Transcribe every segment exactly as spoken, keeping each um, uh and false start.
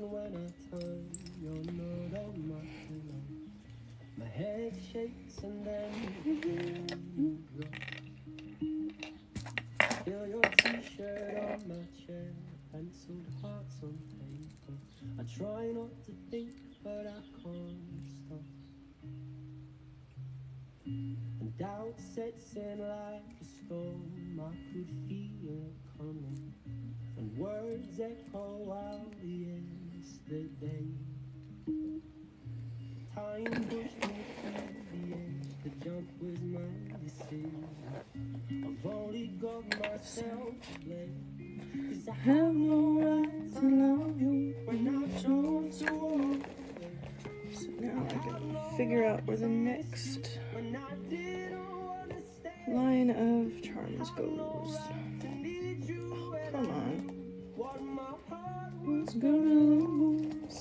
when I turn your note on my pillow. My head shakes and then you go. Feel your t-shirt on my chair, penciled hearts on paper. I try not to think, but I can't stop. And doubt sets in like a storm. I could feel it coming, and words echo out yesterday. Time pushed me to the edge. The jump was my decision. I've only got myself to blame, 'cause I have no right to love you when I chose to walk. So now I can figure out where the next line of charms goes. Oh, come on. What's gonna lose?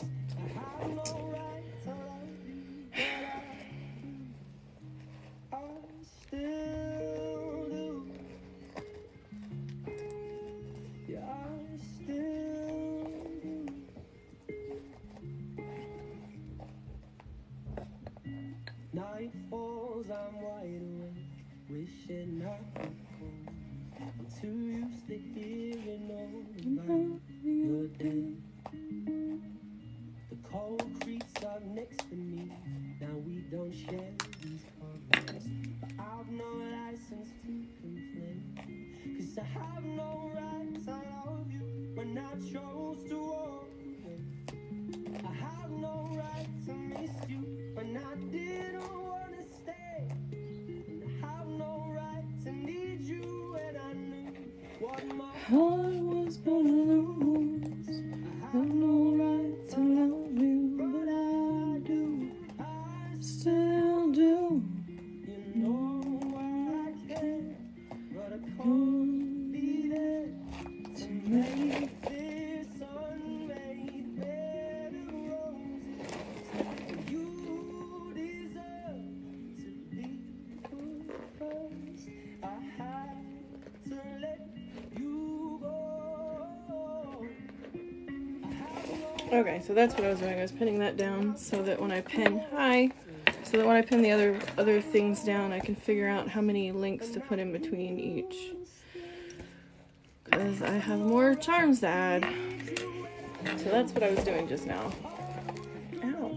Night falls, I'm wide awake, wishing I could call. I'm too used to hearing all about your day. The cold creeps up next to me, now we don't share these problems. But I've no license to complain, 'cause I have no right to love you when I chose to walk away. I have no right to miss you when I didn't want to stay. And I have no right to need you when I knew what my heart was gonna lose. I have no right to love you, but I do. I still do. You know I can, but I can't be there to make this unmade bed of roses. You deserve to be put first. I had to let you go. Okay, so that's what I was doing. I was pinning that down so that when I pin, hi, so that when I pin the other other things down, I can figure out how many links to put in between each. Because I have more charms to add. So that's what I was doing just now. Ow.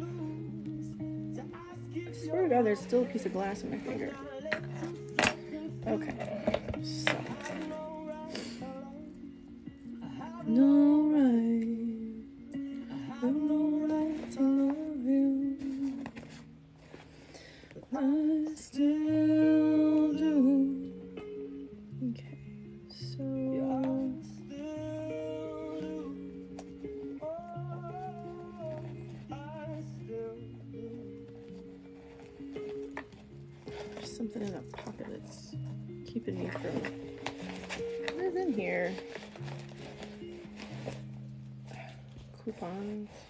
I swear to God, there's still a piece of glass in my finger. Okay, so. No right. No right to love you. I still do. Okay, so. There's something in that pocket that's keeping me from. What is in here? Coupons.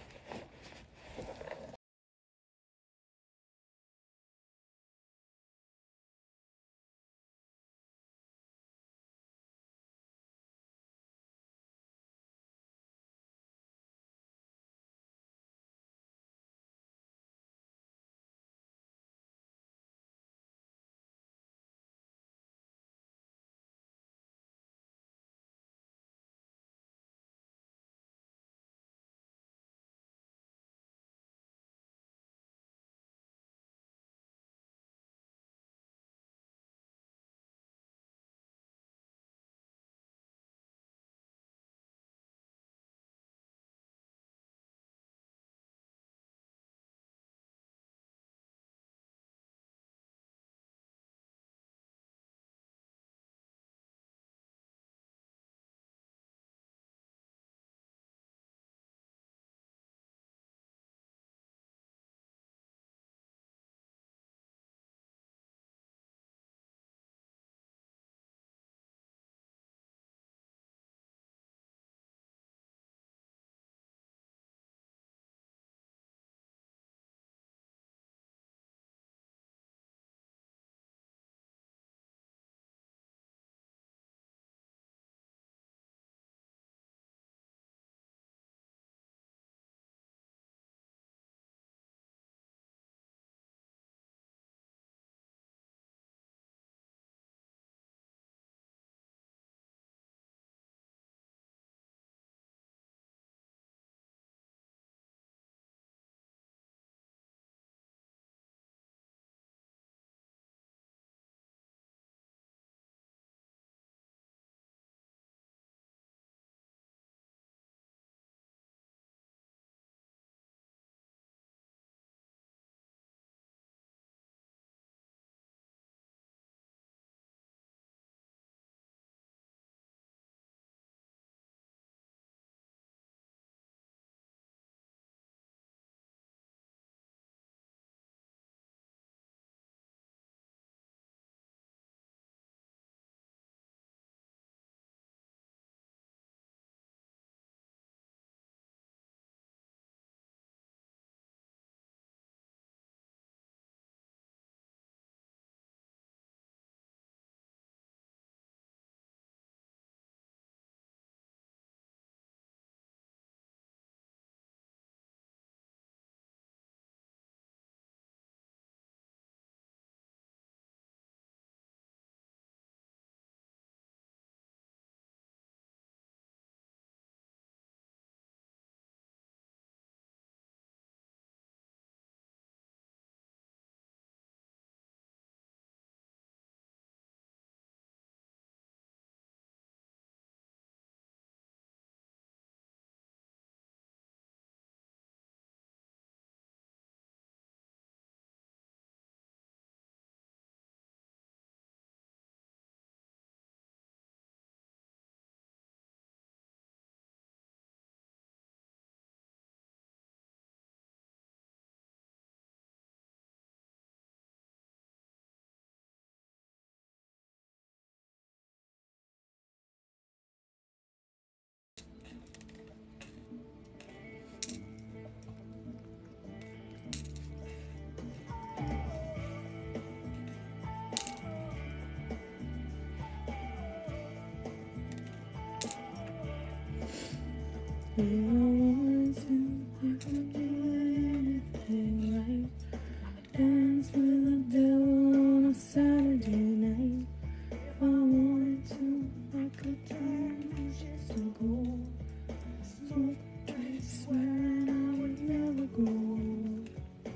If I wanted to, I could do anything right. Dance with the devil on a Saturday night. If I wanted to, I could turn ashes to gold. Smoke a drink, swearing I would never grow old.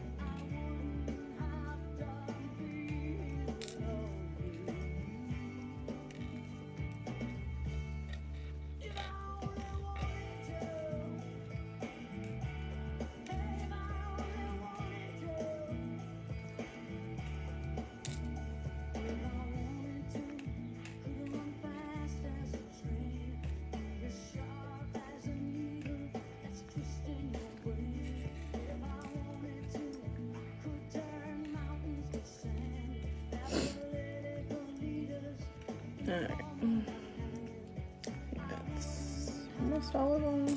Alright. I think that's almost all of them.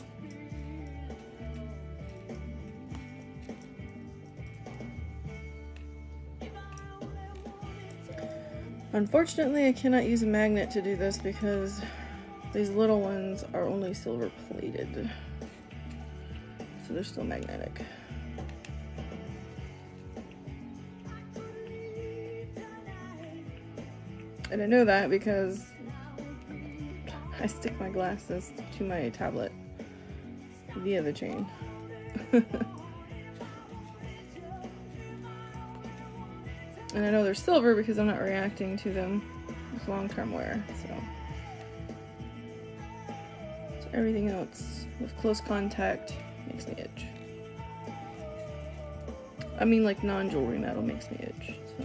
Unfortunately, I cannot use a magnet to do this because these little ones are only silver plated. So they're still magnetic. And I know that because I stick my glasses to my tablet via the chain. And I know they're silver because I'm not reacting to them with long-term wear, so. So everything else with close contact makes me itch. I mean, like non-jewelry metal makes me itch, so.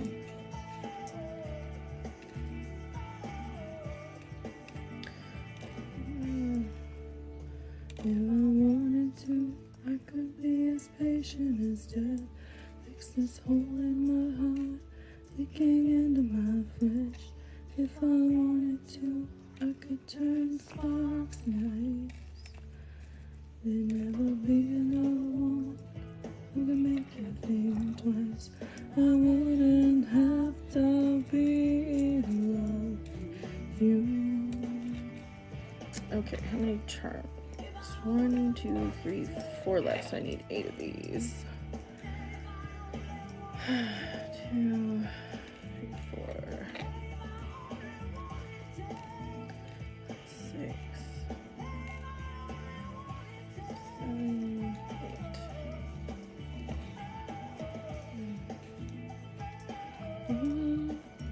If I wanted to, I could be as patient as death. Fix this hole in my heart, leaking into my flesh. If I wanted to, I could turn sparks into ice. There'd never be another one who could make you think twice. I wouldn't have to be in love with you. Okay, how many charms? One, two, three, four left, so I need eight of these. Two, three, four, six, seven, eight. Mm-hmm.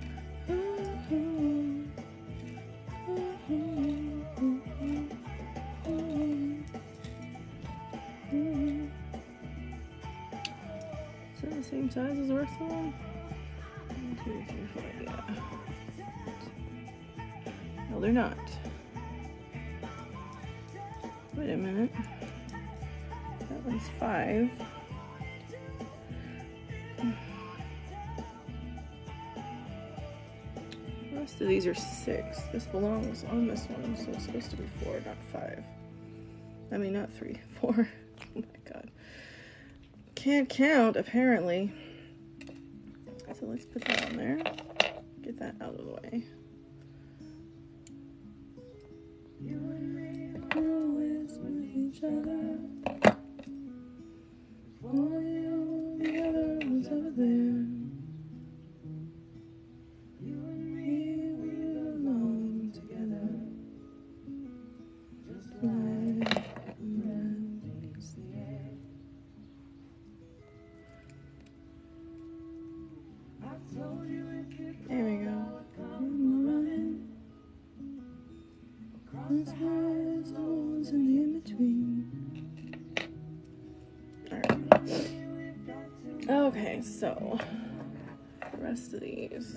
Same size as the rest of them? One, two, three, four, yeah. No, they're not. Wait a minute. That one's five. The rest of these are six. This belongs on this one, so it's supposed to be four, not five. I mean, not three, four. Oh my god. Can't count, apparently. So let's put that on there. Get that out of the way. You and me always with each other. One you, the other was over there. You and me, we belong together. Just like a man takes the air. There we go. In the in-between. Alright. Okay, so the rest of these.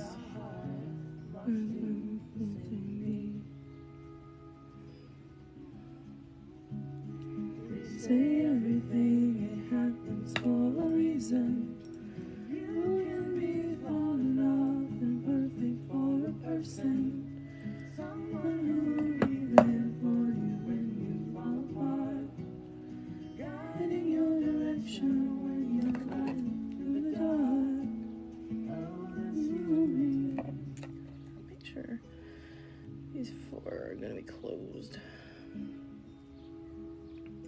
Say everything, it happens for a reason. You and me fall in love and perfect for a person. Someone who will be there for you when you fall apart. Guiding your direction when you're lying through the dark. Oh, that's you and me. Make sure these four are gonna be closed.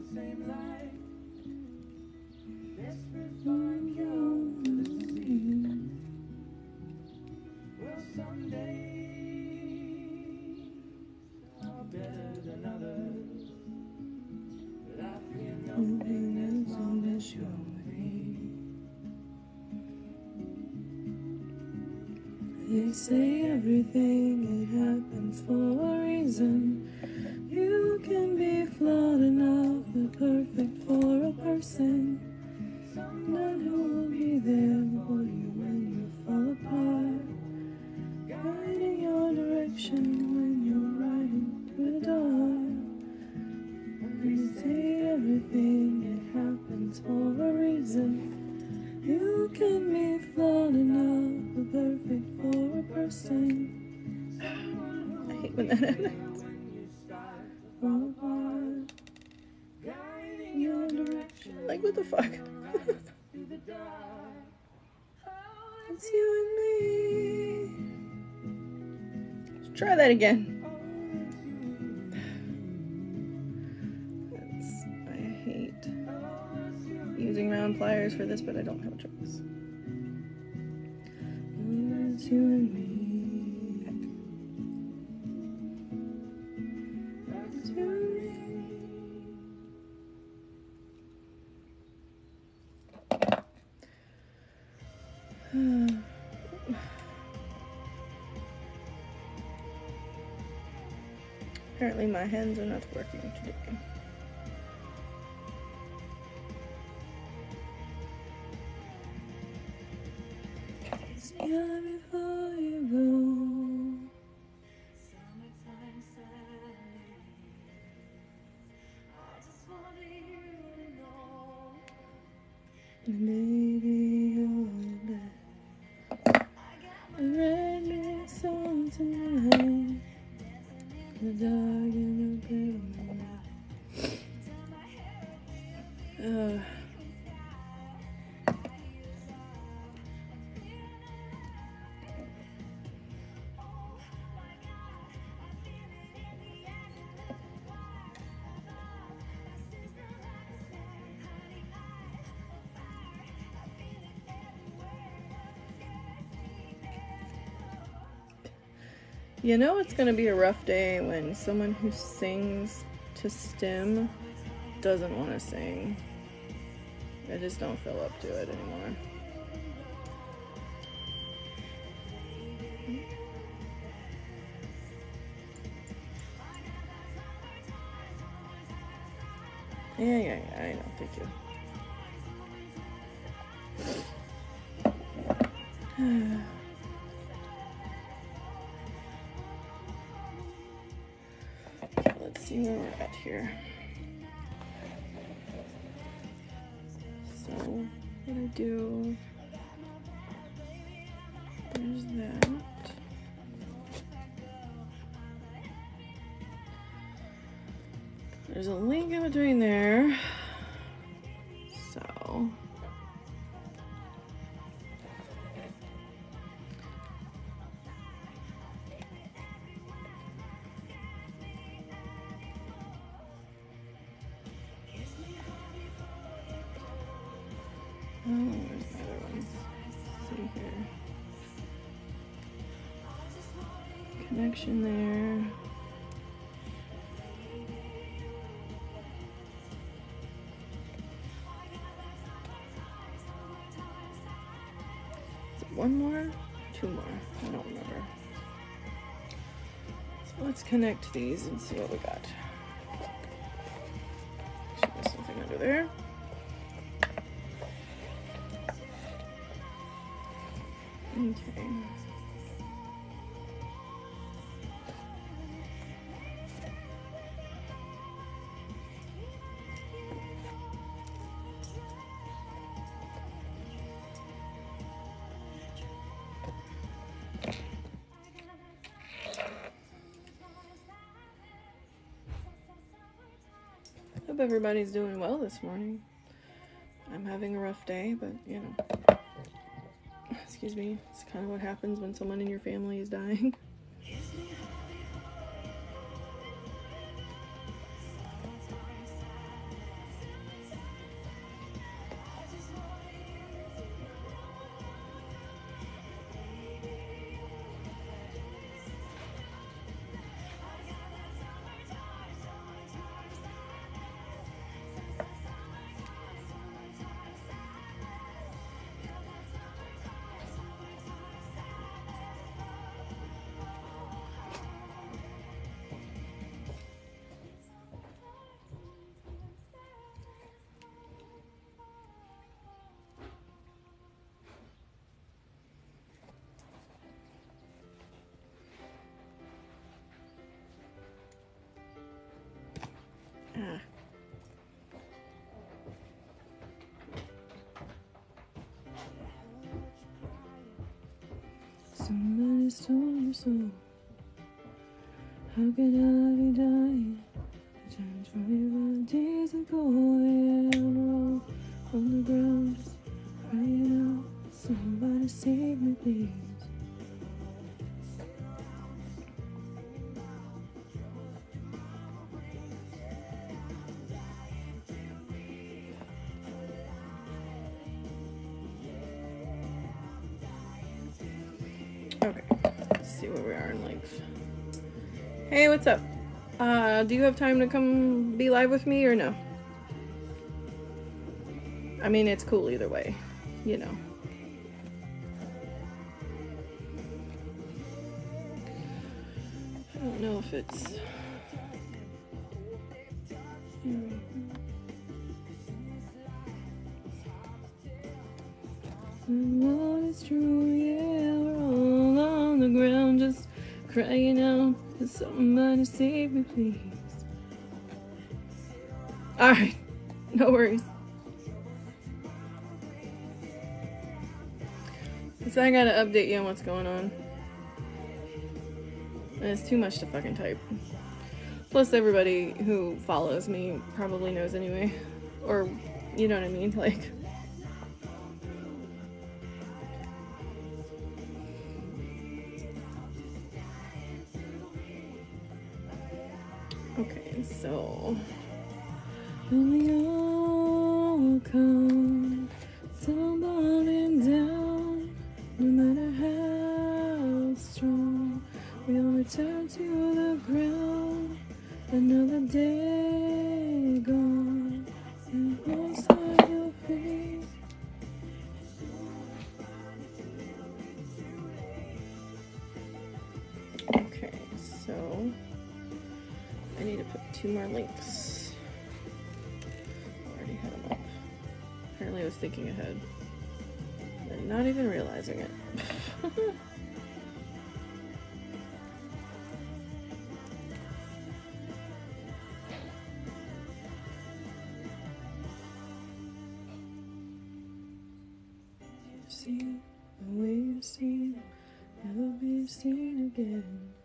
same light. Desperate for a cure for this disease. Well, some days are better than others, but I fear nothing as long as you're with me. They say everything, it happens for a reason. You can be flawed enough, but perfect for a person. Someone who will be there for you when you fall apart, guiding your direction when you're riding through the dark. They say everything, it happens for a reason. You can be flawed enough, but perfect for a person. I hate when that happens. Fall apart, guiding your direction. Like, what the fuck? It's you and me. Let's try that again. That's, I hate using round pliers for this, but I don't have a choice. It's you and me. It's you and me. Apparently my hands are not working today. Yeah, before you go. Summertime Sally, I just wanted you to know. And maybe you're back. I read me a song tonight. The dog in your bed. Uh. You know it's gonna be a rough day when someone who sings to stim doesn't want to sing. I just don't feel up to it anymore. Yeah, yeah, yeah, I know, thank you. Let's see where we're at here. So, what I do, there's that. There's a link in between there. So, oh, where's the other ones? Let's see here. Connection there. Is it one more? Two more? I don't remember. So let's connect these and see what we got. There's something under there. Okay. Hope everybody's doing well this morning. I'm having a rough day, but you know, excuse me, it's kind of what happens when someone in your family is dying. Somebody stole your soul. How could I be dying? I turned twenty-five days ago. Yeah, I'm all on the ground, just crying out. Somebody save me, please. Okay, let's see where we are in life. Hey, what's up? Uh, do you have time to come be live with me or no? I mean, it's cool either way, you know. I don't know if it's... Hmm. What is true, yeah, we're all on the ground just crying out, somebody save me, please. Alright, no worries. So I gotta update you on what's going on. And it's too much to fucking type. Plus everybody who follows me probably knows anyway. Or, you know what I mean, like... Okay, so... When we all come tumbling down, no matter how strong, we all return to the ground. Another day gone, and what's on your face? Okay, so I need to put two more links. Already had them up. Apparently I was thinking ahead and not even realizing it. You've seen the way you've seen, never be seen again.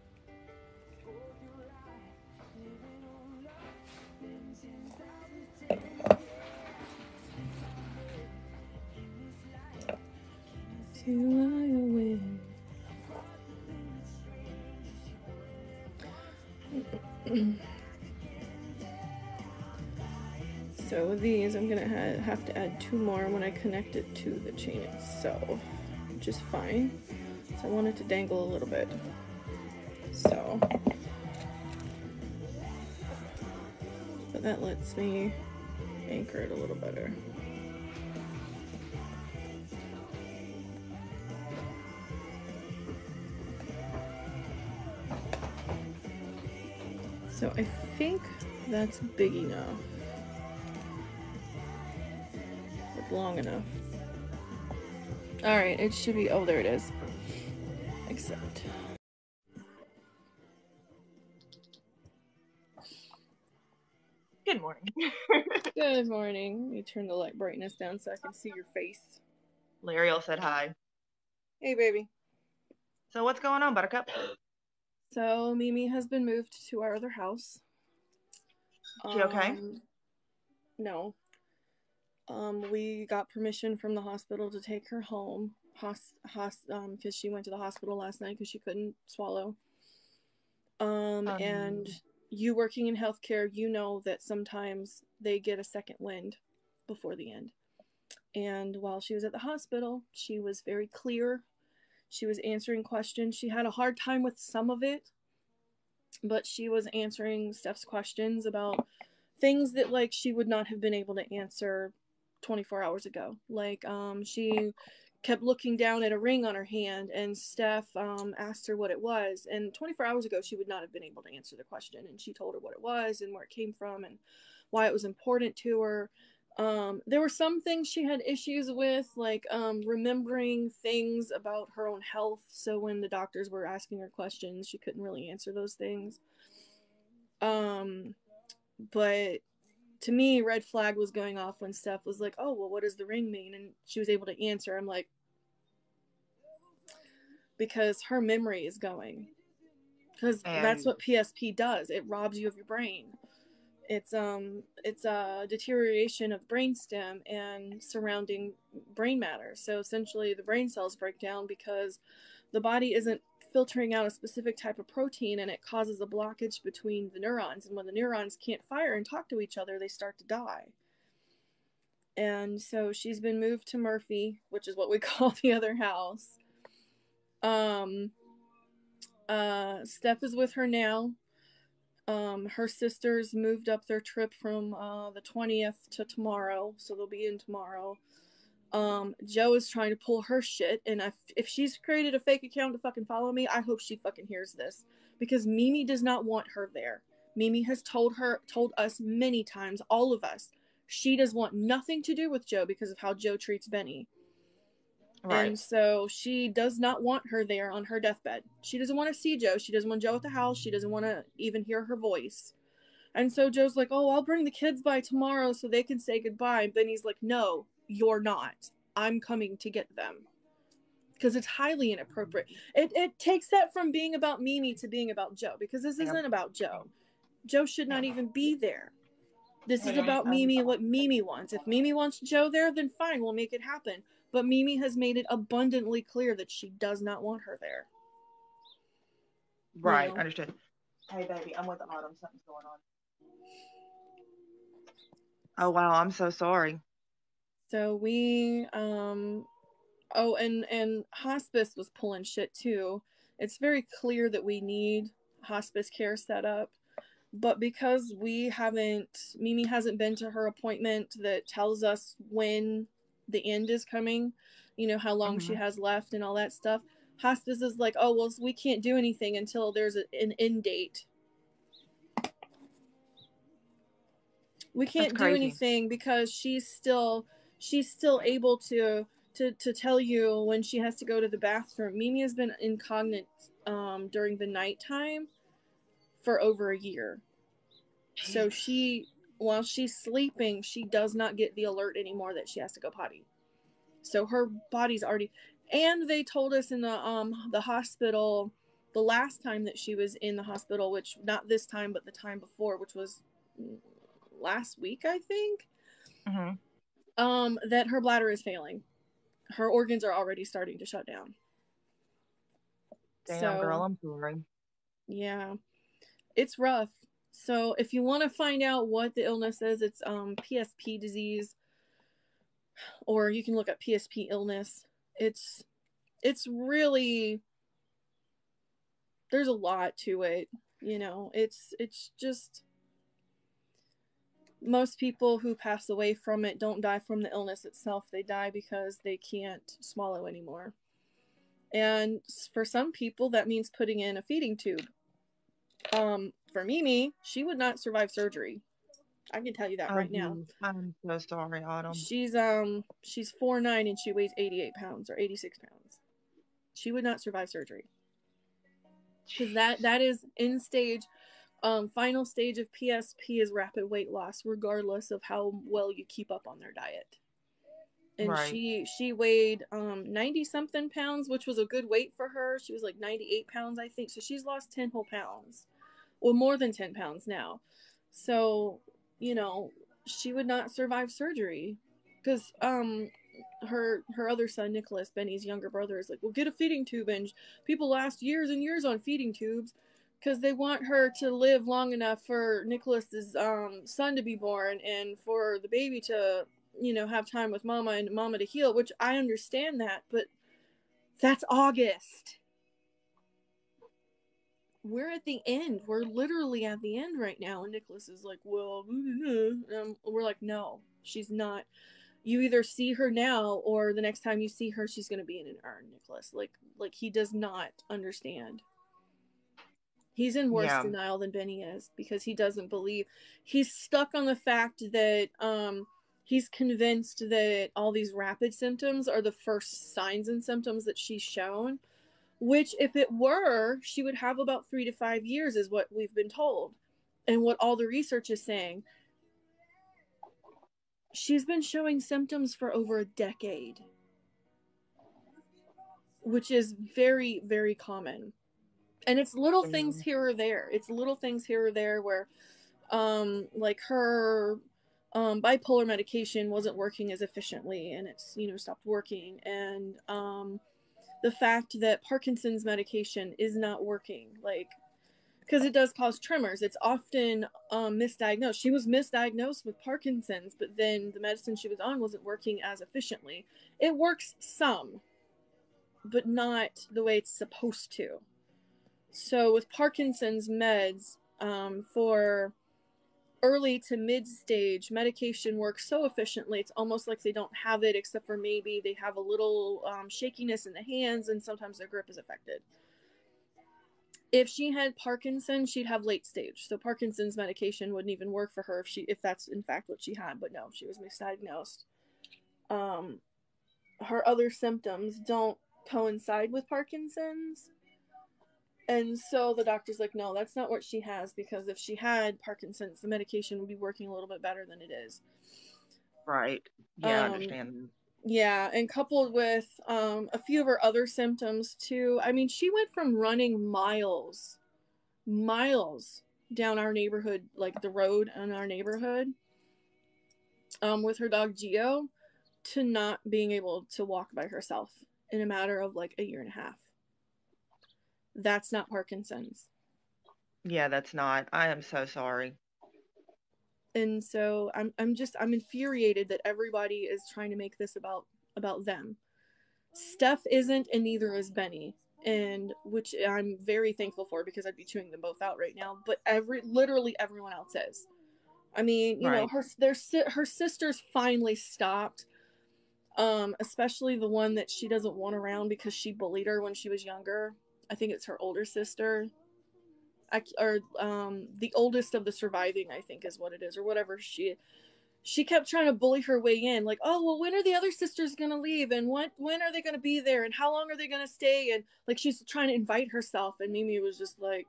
See why you win. So with these, I'm gonna ha have to add two more when I connect it to the chain itself, which is fine. So I want it to dangle a little bit. So, but that lets me anchor it a little better. So I think that's big enough. It's long enough. Alright, it should be, oh, there it is. Accept. Good morning. Good morning. Let me turn the light brightness down so I can see your face. L'Ariel said hi. Hey, baby. So what's going on, Buttercup? So Mimi has been moved to our other house. She okay? Um, no. Um, we got permission from the hospital to take her home. Hos, hos, um, because she went to the hospital last night because she couldn't swallow. Um, Um, and you working in healthcare, you know that sometimes they get a second wind before the end. And while she was at the hospital, she was very clear. She was answering questions. She had a hard time with some of it, but she was answering Steph's questions about things that, like, she would not have been able to answer twenty-four hours ago. Like, um, she kept looking down at a ring on her hand, and Steph um, asked her what it was, and twenty-four hours ago she would not have been able to answer the question, and she told her what it was and where it came from and why it was important to her. Um, there were some things she had issues with, like um, remembering things about her own health, so when the doctors were asking her questions, she couldn't really answer those things. Um, but to me, red flag was going off when Steph was like, oh, well, what does the ring mean? And she was able to answer. I'm like, because her memory is going. Because And- that's what P S P does. It robs you of your brain. It's um it's a deterioration of brainstem and surrounding brain matter. So essentially the brain cells break down because the body isn't filtering out a specific type of protein, and it causes a blockage between the neurons. And when the neurons can't fire and talk to each other, they start to die. And so she's been moved to Murphy, which is what we call the other house. Um, uh, Steph is with her now. Um, her sisters moved up their trip from uh, the twentieth to tomorrow, so they'll be in tomorrow. Um, Joe is trying to pull her shit, and if, if she's created a fake account to fucking follow me, I hope she fucking hears this, because Mimi does not want her there. Mimi has told her, told us many times, all of us, she does want nothing to do with Joe because of how Joe treats Benny. Right. And so she does not want her there on her deathbed. She doesn't want to see Joe. She doesn't want Joe at the house. She doesn't want to even hear her voice. And so Joe's like, oh, I'll bring the kids by tomorrow so they can say goodbye. And Benny's like, no, you're not. I'm coming to get them. Because it's highly inappropriate. It it takes that from being about Mimi to being about Joe. Because this isn't about Joe. Joe should not even be there. This is about Mimi and what Mimi wants. If Mimi wants Joe there, then fine, we'll make it happen. But Mimi has made it abundantly clear that she does not want her there. Right, You know? understood. Hey, baby, I'm with Autumn. Something's going on. Oh, wow, I'm so sorry. So we, um, oh, and, and hospice was pulling shit too. It's very clear that we need hospice care set up. But because we haven't, Mimi hasn't been to her appointment that tells us when the end is coming, you know, how long mm-hmm. she has left and all that stuff. Hospice is like, oh, well, we can't do anything until there's a, an end date. We can't do anything because she's still, she's still able to, to, to tell you when she has to go to the bathroom. Mimi has been incognate um, during the nighttime for over a year. Jesus. So she, while she's sleeping, she does not get the alert anymore that she has to go potty. So her body's already, and they told us in the um the hospital, the last time that she was in the hospital, which not this time, but the time before, which was last week, I think, mm-hmm. um, that her bladder is failing. Her organs are already starting to shut down. Damn, so, girl, I'm sorry. Yeah, it's rough. So if you want to find out what the illness is, it's um P S P disease, or you can look up P S P illness. It's it's really, there's a lot to it, you know. It's it's just, most people who pass away from it don't die from the illness itself. They die because they can't swallow anymore. And for some people, that means putting in a feeding tube. Um, for Mimi, she would not survive surgery. I can tell you that oh, right now. I'm so sorry, Autumn. She's um she's four nine and she weighs eighty-eight pounds or eighty-six pounds. She would not survive surgery. Because that that is in stage, um, final stage of P S P is rapid weight loss, regardless of how well you keep up on their diet. And right. she she weighed um ninety something pounds, which was a good weight for her. She was like ninety-eight pounds, I think. So she's lost ten whole pounds, or more than ten pounds now. So, you know, she would not survive surgery, because um her her other son Nicholas, Benny's younger brother, is like, well, get a feeding tube. And people last years and years on feeding tubes because they want her to live long enough for Nicholas's um son to be born and for the baby to, you know, have time with mama and mama to heal, which I understand that, but that's August. We're at the end. We're literally at the end right now. And Nicholas is like, well, um, we're like, no, she's not. You either see her now, or the next time you see her, she's going to be in an urn, Nicholas. Like, like he does not understand. He's in worse yeah. denial than Benny is, because he doesn't believe. He's stuck on the fact that um, he's convinced that all these rapid symptoms are the first signs and symptoms that she's shown, which if it were, she would have about three to five years is what we've been told. And what all the research is saying. She's been showing symptoms for over a decade. which is very, very common. And it's little things Mm. here or there. It's little things here or there where, um, like her um, bipolar medication wasn't working as efficiently, and it's, you know, stopped working. And um, the fact that Parkinson's medication is not working, like, because it does cause tremors. It's often um, misdiagnosed. She was misdiagnosed with Parkinson's, but then the medicine she was on wasn't working as efficiently. It works some, but not the way it's supposed to. So with Parkinson's meds, um, for early to mid stage, medication works so efficiently, it's almost like they don't have it, except for maybe they have a little um, shakiness in the hands, and sometimes their grip is affected. If she had Parkinson's, she'd have late stage. So Parkinson's medication wouldn't even work for her if she if that's in fact what she had. But no, she was misdiagnosed. Um, her other symptoms don't coincide with Parkinson's. And so the doctor's like, no, that's not what she has, because if she had Parkinson's, the medication would be working a little bit better than it is. Right. Yeah, I Um, understand. Yeah, and coupled with um, a few of her other symptoms too. I mean, she went from running miles, miles down our neighborhood, like the road in our neighborhood, um, with her dog Geo, to not being able to walk by herself in a matter of like a year and a half. That's not Parkinson's. Yeah, that's not. I am so sorry. And so I'm I'm just I'm infuriated that everybody is trying to make this about about them. Steph isn't, and neither is Benny, and which I'm very thankful for, because I'd be chewing them both out right now. But every literally everyone else is. I mean, you know, Right. her their her sisters finally stopped. Um, especially the one that she doesn't want around because she bullied her when she was younger. I think it's her older sister. I, or um, the oldest of the surviving, I think is what it is, or whatever. She she kept trying to bully her way in, like, oh, well, when are the other sisters gonna leave, and what when are they gonna be there, and how long are they gonna stay, and like she's trying to invite herself, and Mimi was just like,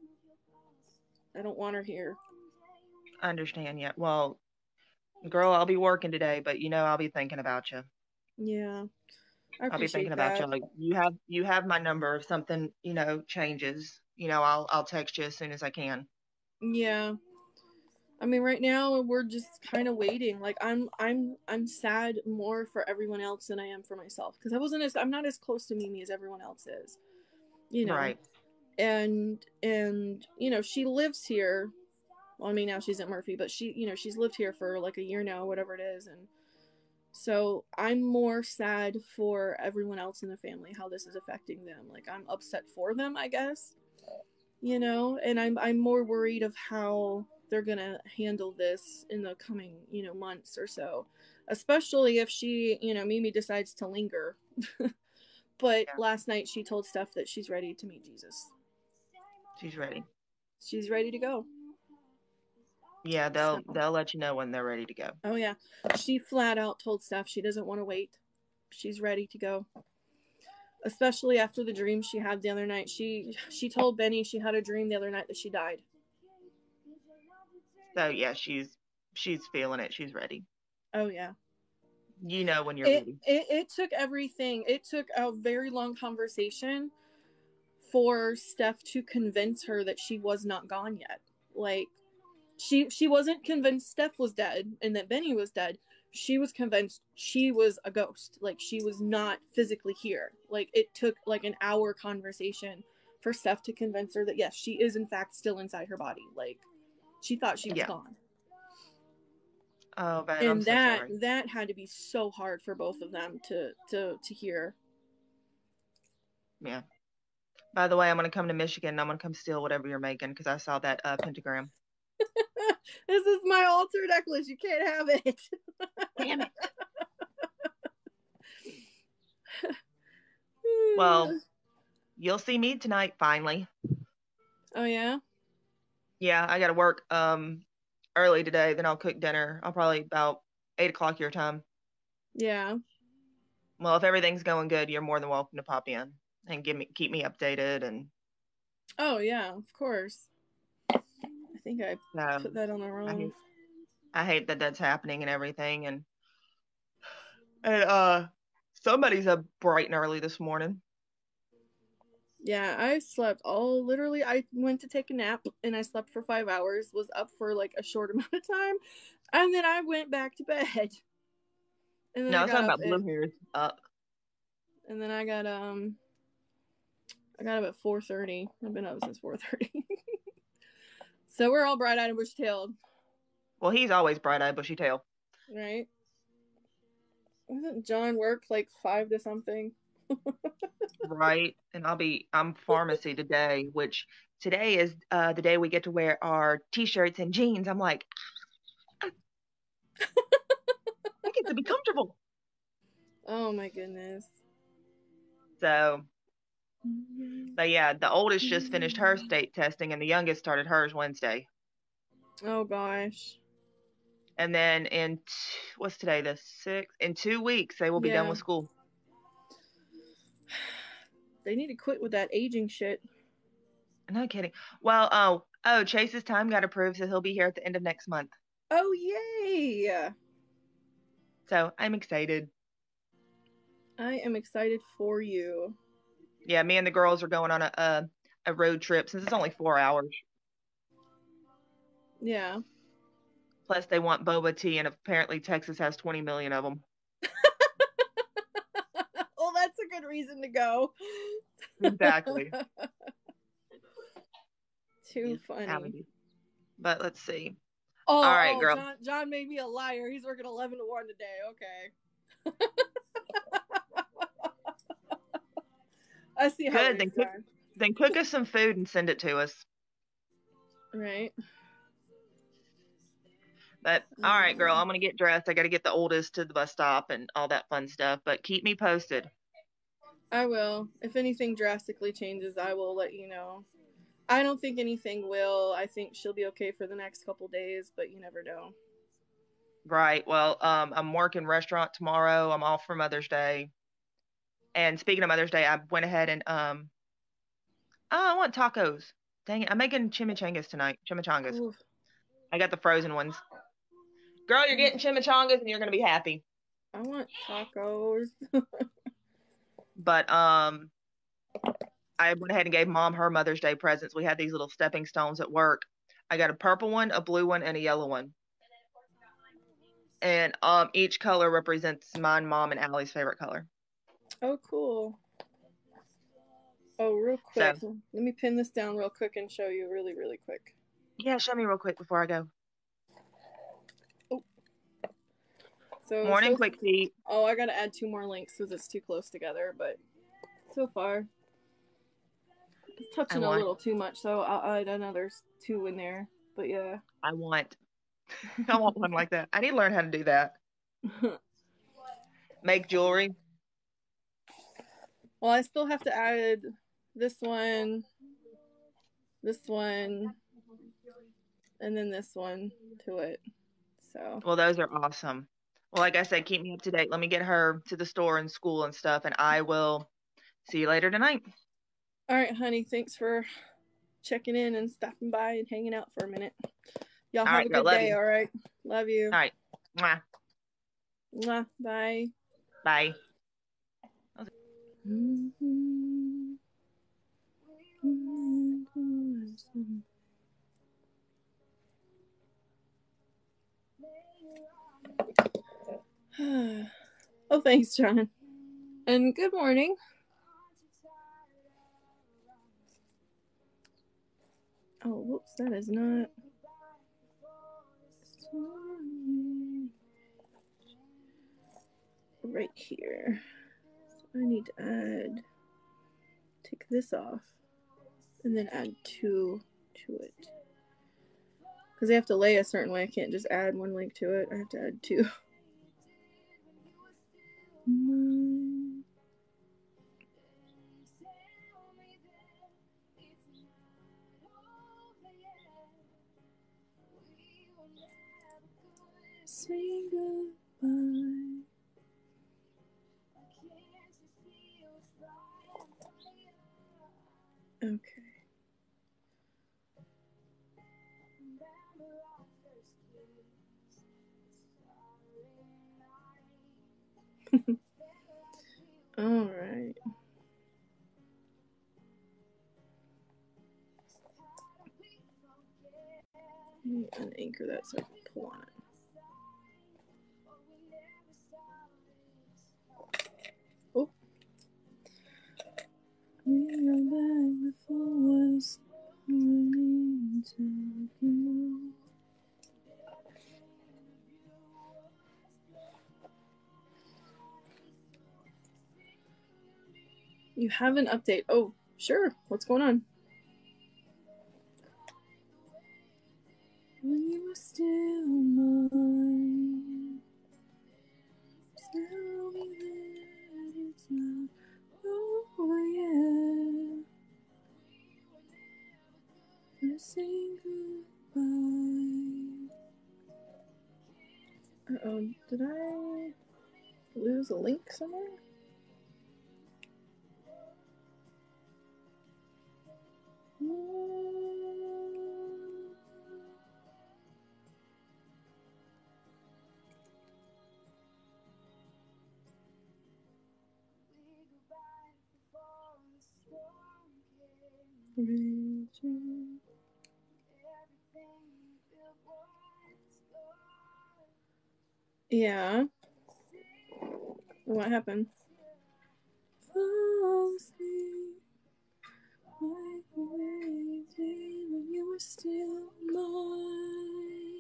I don't want her here. I understand. Yeah. Well, girl, I'll be working today, but you know I'll be thinking about you. Yeah, I I'll be thinking appreciate about you. that. Like you have you have my number. If something, you know, changes, you know, I'll I'll text you as soon as I can. Yeah, I mean, right now we're just kind of waiting. Like I'm I'm I'm sad more for everyone else than I am for myself, because I wasn't as I'm not as close to Mimi as everyone else is, you know. Right. And and you know, she lives here. Well, I mean, now she's at Murphy, but she, you know, she's lived here for like a year now, whatever it is. And so I'm more sad for everyone else in the family, how this is affecting them. Like, I'm upset for them, I guess, you know, and I'm, I'm more worried of how they're going to handle this in the coming, you know, months or so, especially if she, you know, Mimi decides to linger. But Yeah. last night she told Steph that she's ready to meet Jesus. She's ready. She's ready to go. Yeah, they'll So. they'll let you know when they're ready to go. Oh yeah, she flat out told Steph she doesn't want to wait. She's ready to go. Especially after the dream she had the other night. She she told Benny she had a dream the other night that she died. So yeah, she's she's feeling it. She's ready. Oh yeah. You know when you're It ready. it, it took everything. It took a very long conversation for Steph to convince her that she was not gone yet. Like, she she wasn't convinced Steph was dead and that Benny was dead. She was convinced she was a ghost. Like, she was not physically here. Like, it took like an hour conversation for Steph to convince her that yes, she is in fact still inside her body. Like, she thought she was Yeah. gone. Oh, man, And I'm so that sorry. that had to be so hard for both of them to to to hear. Yeah. By the way, I'm gonna come to Michigan and I'm gonna come steal whatever you're making because I saw that uh, pentagram. This is my altar necklace. You can't have it. Damn it. Well, you'll see me tonight finally. Oh yeah? Yeah, I gotta work um early today, then I'll cook dinner. I'll probably about eight o'clock your time. Yeah. Well, if everything's going good, you're more than welcome to pop in and give me keep me updated and Oh yeah, of course. I think I um, put that on the I wrong. hate, I hate that that's happening and everything and and uh somebody's up bright and early this morning. Yeah, I slept all literally. I went to take a nap and I slept for five hours, was up for like a short amount of time, and then I went back to bed. And then No, I I was got talking up about at, Blue Hairs up. and then I got um I got up at four thirty. I've been up since four thirty. So we're all bright eyed and bushy tailed, Well, he's always bright-eyed, bushy-tailed. right? Doesn't John work like five to something? Right. And I'll be, I'm pharmacy today, which today is uh, the day we get to wear our t-shirts and jeans. I'm like, I get to be comfortable. Oh my goodness. So, but yeah, the oldest just finished her state testing and the youngest started hers Wednesday. Oh gosh. And then in, t- what's today, the sixth? In two weeks, they will be done Yeah. with school. They need to quit with that aging shit. Not kidding. Well, oh, oh, Chase's time got approved, so he'll be here at the end of next month. Oh yay! So I'm excited. I am excited for you. Yeah, me and the girls are going on a a, a road trip since it's only four hours. Yeah. Plus, they want boba tea, and apparently Texas has twenty million of them. Well, that's a good reason to go. Exactly. Too funny. But let's see. Oh, All right, oh, girl. John, John made me a liar. He's working eleven to one today. Okay. I see how Good. it Then is, cook, John. then cook us some food and send it to us. Right. But all right, girl, I'm gonna get dressed. I got to get the oldest to the bus stop and all that fun stuff. But keep me posted. I will. If anything drastically changes, I will let you know. I don't think anything will. I think she'll be okay for the next couple days, but you never know. Right. Well, um, I'm working restaurant tomorrow. I'm off for Mother's Day. And speaking of Mother's Day, I went ahead and um, oh, I want tacos. Dang it, I'm making chimichangas tonight. Chimichangas. Ooh. I got the frozen ones. Girl, you're getting chimichangas and you're gonna be happy. I want tacos. But um, I went ahead and gave Mom her Mother's Day presents. We had these little stepping stones at work. I got a purple one, a blue one, and a yellow one. And um, each color represents mine, Mom, and Allie's favorite color. Oh, cool. Oh, real quick. So, Let me pin this down real quick and show you really, really quick. yeah, show me real quick before I go. Oh. So Morning, so, quick feet. Oh, I gotta add two more links because it's too close together, but so far it's touching a little too much, so I'll add another two in there. But yeah. I want I want one like that. I need to learn how to do that. Make jewelry. Well, I still have to add this one, this one, and then this one to it. So. Well, those are awesome. Well, like I said, keep me up to date. Let me get her to the store and school and stuff, and I will see you later tonight. All right, honey. Thanks for checking in and stopping by and hanging out for a minute. Y'all all have right, a good girl, day, you. All right? Love you. All right. Mwah. Mwah. Bye. Bye. Oh, thanks, John. And good morning. Oh, whoops, that is not. Right here. So I need to add, take this off, and then add two to it. Because they have to lay a certain way. I can't just add one link to it. I have to add two. Say goodbye. Okay. All right. me unanchor that so I can pull on it. Oh. We go back before was running to you. You have an update. Oh, sure. What's going on? When you were still mine, tell me that it's not over yet. Let's say goodbye. Uh-oh, did I lose a link somewhere? Rachel. Yeah. What happened? Fall asleep like waiting when you were still mine.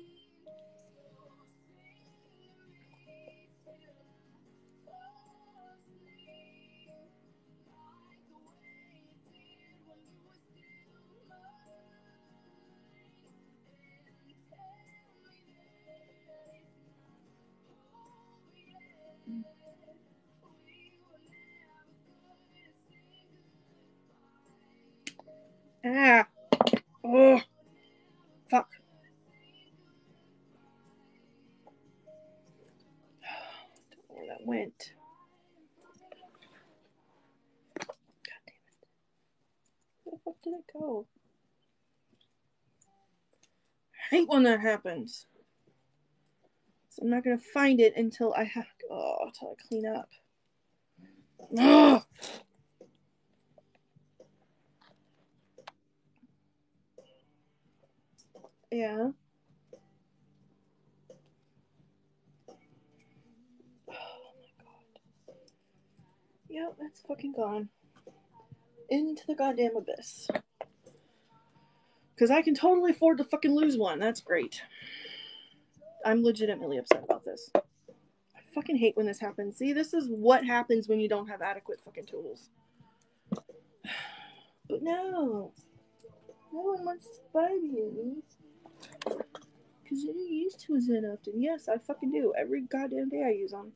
Ah! Oh! Fuck. Don't know where that went. God damn it. Where the fuck did it go? I hate when that happens. So I'm not gonna find it until I have to, oh, until I clean up. Ugh! Yeah. Oh my god. Yep, it's fucking gone. Into the goddamn abyss. Because I can totally afford to fucking lose one. That's great. I'm legitimately upset about this. I fucking hate when this happens. See, this is what happens when you don't have adequate fucking tools. But no. No one wants to buy me. Because you don't use tools that often. Yes, I fucking do. Every goddamn day I use them.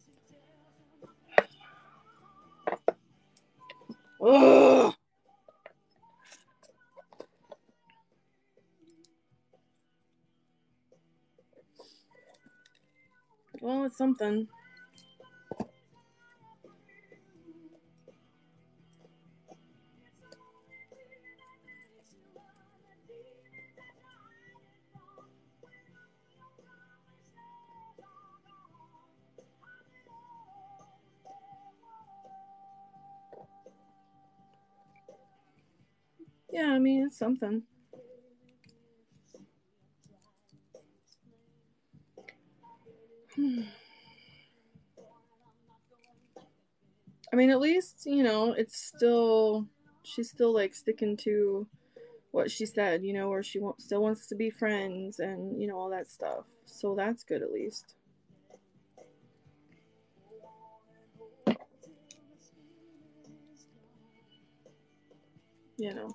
Ugh! Well, it's something. Yeah, I mean, it's something. I mean, at least, you know, it's still, she's still, like, sticking to what she said, you know, where she w- still wants to be friends and, you know, all that stuff. So that's good, at least. You know.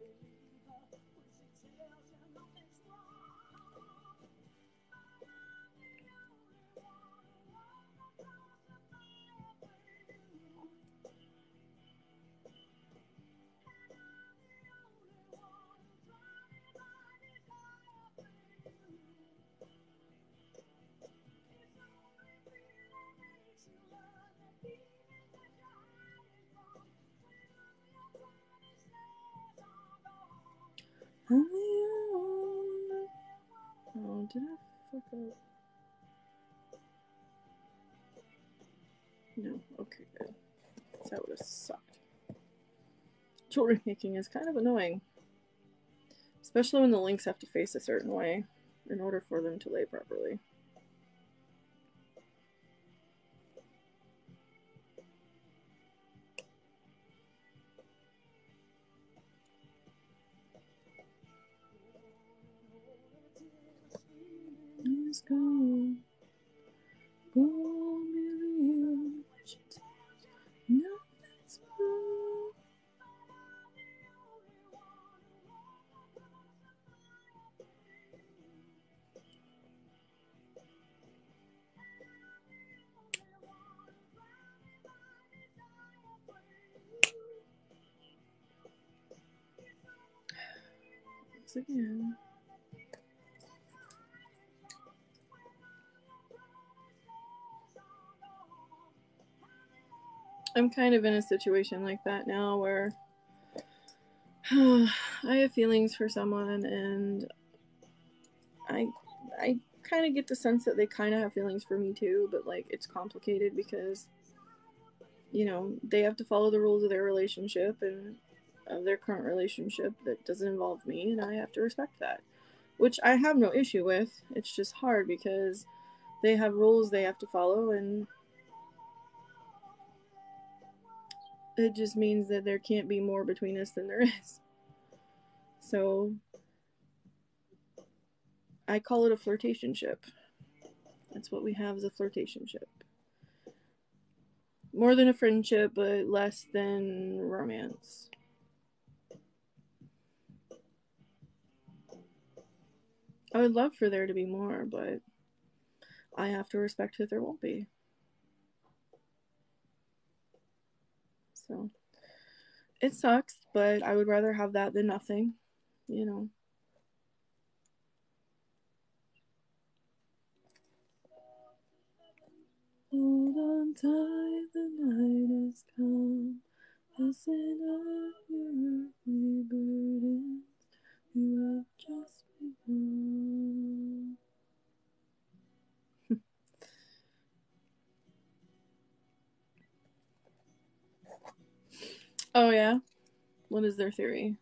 Oh, did I fuck up? No, okay, good. That would have sucked. Jewelry making is kind of annoying. Especially when the links have to face a certain way. in order for them to lay properly. Let's go. Go believe what you tell. Nothing's wrong. Once again. I'm kind of in a situation like that now where I have feelings for someone, and I I kind of get the sense that they kind of have feelings for me too, but like it's complicated because, you know, they have to follow the rules of their relationship and of their current relationship that doesn't involve me, and I have to respect that, which I have no issue with. It's just hard because they have rules they have to follow, and it just means that there can't be more between us than there is. So I call it a flirtationship. That's what we have, is a flirtationship. More than a friendship, but less than romance. I would love for there to be more, but I have to respect that there won't be. So it sucks, but I would rather have that than nothing, you know. Hold on tight, the night has come. Listen up, your earthly burdens. You have just begun. Oh, yeah? What is their theory?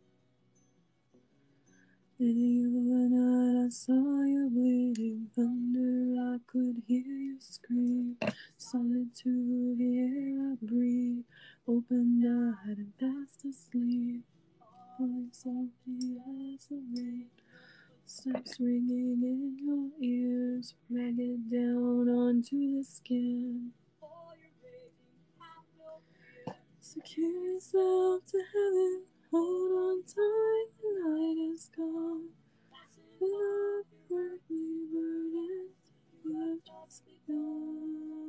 In the night I saw you bleeding thunder, I could hear you scream. Solitude, the air I breathe, open-eyed and fast asleep. Falling softly as the rain, steps ringing in your ears, ragged down onto the skin. Secure yourself to heaven, hold on tight, the night is gone. Love your earthly burdens, you have just begun.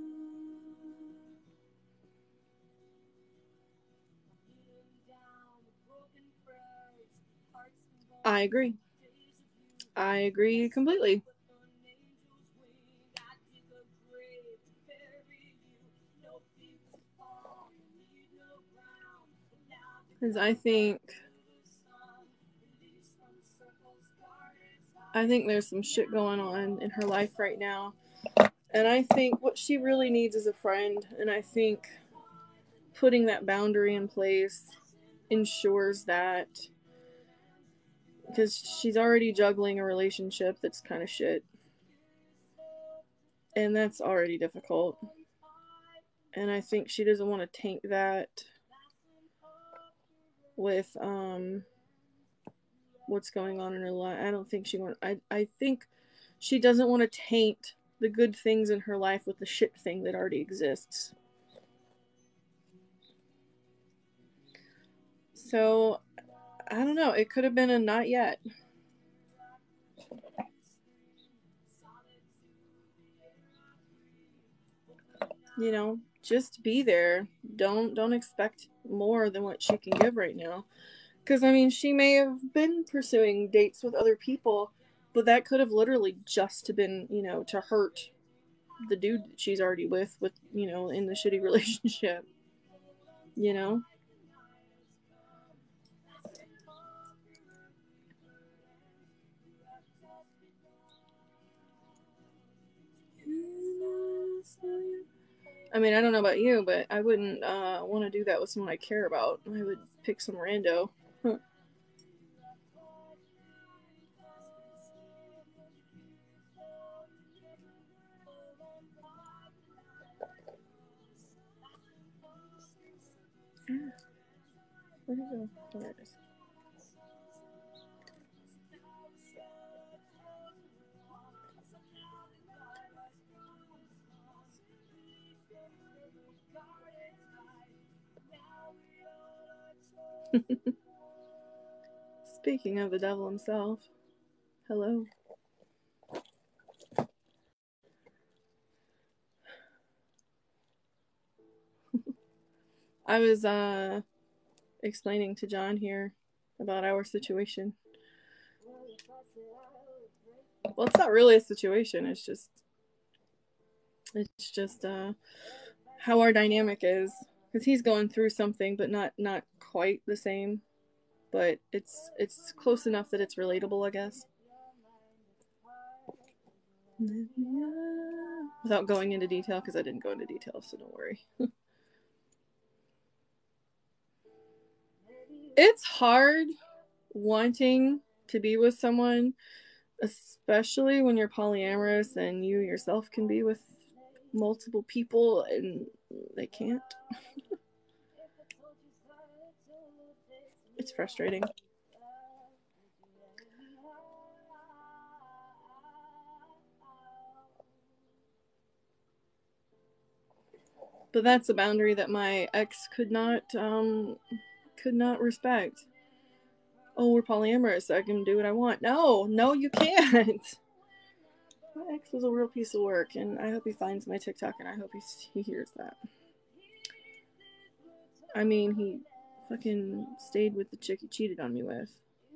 I agree. I agree completely. Because I think I think there's some shit going on in her life right now. And I think what she really needs is a friend. And I think putting that boundary in place ensures that, because she's already juggling a relationship that's kind of shit. And that's already difficult. And I think she doesn't want to taint that with um what's going on in her life. I don't think she want I I think she doesn't want to taint the good things in her life with the shit thing that already exists. So I don't know, it could have been a not yet. You know, just be there. Don't don't expect more than what she can give right now. Because, I mean, she may have been pursuing dates with other people, but that could have literally just been, you know, to hurt the dude that she's already with, with, you know, in the shitty relationship. You know? I mean, I don't know about you, but I wouldn't uh, want to do that with someone I care about. I would pick some rando. Huh. Where did it go? Oh, there it is. Speaking of the devil himself, hello. I was uh explaining to John here about our situation. Well, it's not really a situation, it's just it's just uh how our dynamic is, because he's going through something, but not not quite the same, but it's it's close enough that it's relatable, I guess, without going into detail, because I didn't go into detail, so don't worry. It's hard wanting to be with someone, especially when you're polyamorous and you yourself can be with multiple people and they can't. It's frustrating. But that's a boundary that my ex could not um could not respect. Oh, we're polyamorous, so I can do what I want. No, no, you can't. My ex was a real piece of work, and I hope he finds my TikTok, and I hope he, he hears that. I mean, he fucking stayed with the chick he cheated on me with.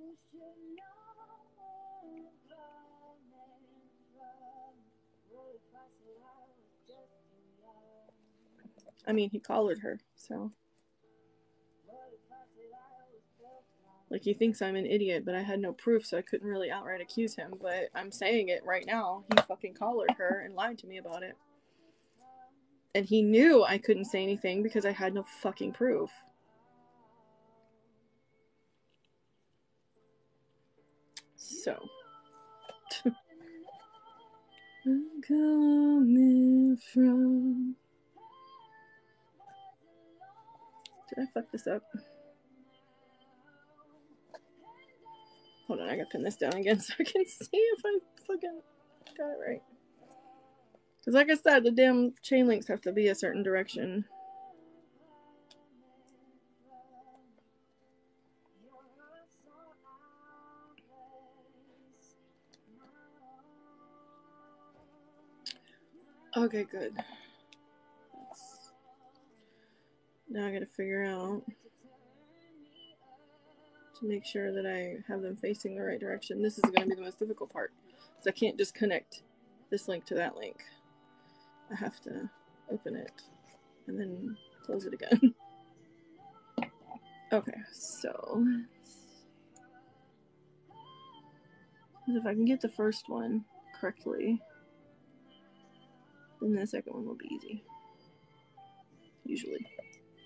I mean, he collared her, so... Like, he thinks I'm an idiot, but I had no proof, so I couldn't really outright accuse him. But I'm saying it right now. He fucking collared her and lied to me about it. And he knew I couldn't say anything because I had no fucking proof. So. I'm coming from... Did I fuck this up? Hold on, I gotta pin this down again so I can see if I fucking got it right. Because like I said, the damn chain links have to be a certain direction. Okay, good. That's... Now I gotta figure out to make sure that I have them facing the right direction. This is going to be the most difficult part. So I can't just connect this link to that link. I have to open it and then close it again. Okay, so if I can get the first one correctly, then the second one will be easy. Usually.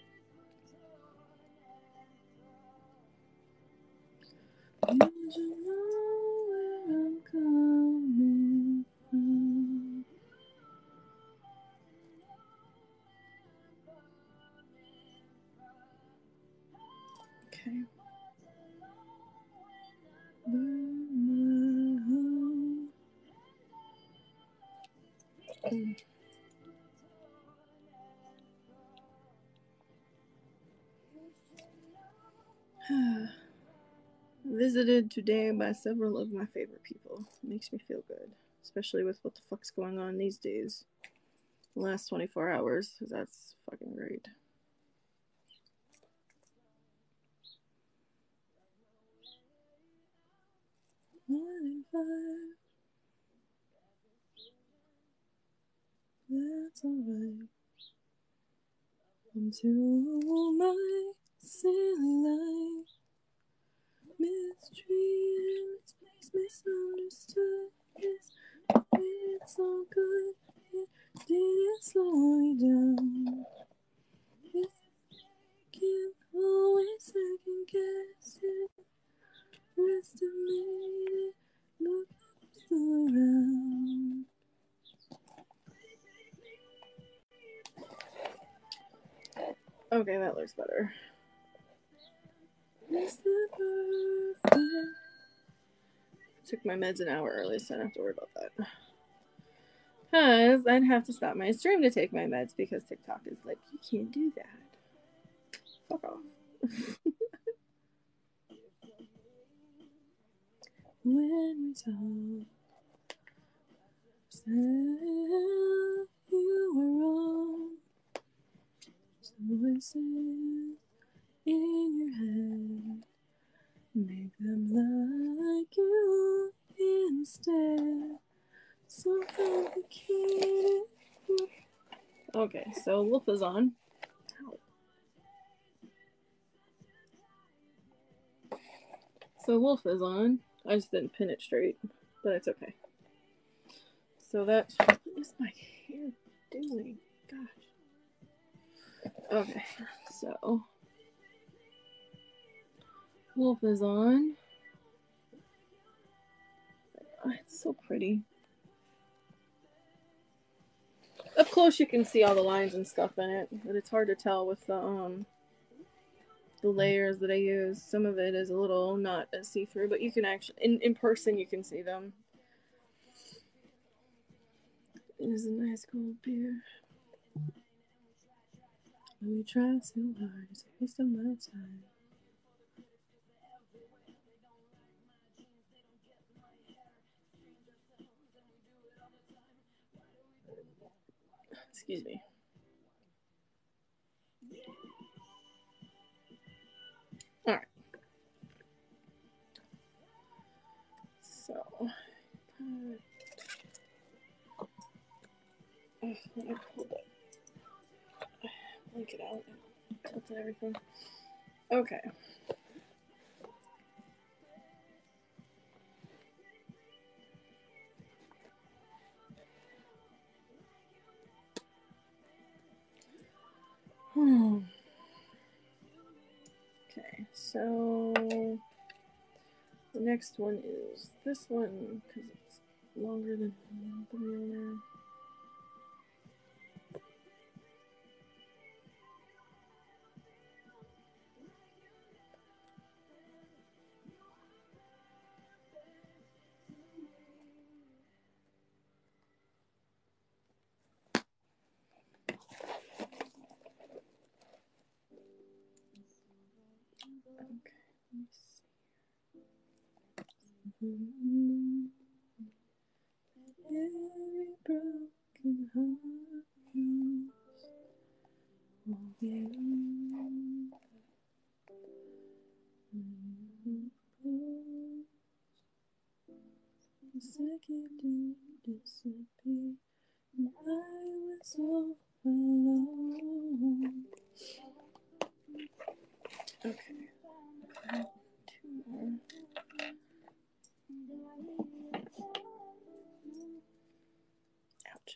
You know where I'm coming from. Okay. Visited today by several of my favorite people. It makes me feel good, especially with what the fuck's going on these days. The last twenty-four hours, because that's fucking great. That's alright. Into my silly life. Mistreated, misplaced, misunderstood. Yes, it's all good. It didn't slow me down. It can always second guess it. Estimated, look around. Okay, that looks better. It's the perfect. Took my meds an hour early, so I don't have to worry about that. Because I'd have to stop my stream to take my meds because TikTok is like, you can't do that. Fuck off. When we talk, say you were wrong. Voices in your head make them like you instead. So complicated. Okay, so Wolf is on. Ow. So Wolf is on. I just didn't pin it straight, but it's okay. So that, what is my hair doing? Gosh. Okay, so Wolf is on. Oh, it's so pretty. Up close you can see all the lines and stuff in it, but it's hard to tell with the um the layers that I use. Some of it is a little not as see-through, but you can actually, in, in person you can see them. It is a nice cold beer. When we try so hard, it's a waste of my time. Excuse me. All right. So, uh, oh, let me pull that blanket out and tilt everything. Okay. Hmm. Okay, so the next one is this one because it's longer than the other. Okay, let me see. Every broken heart knows will be the second you disappear, and I was all alone. Okay, two more. Ouch.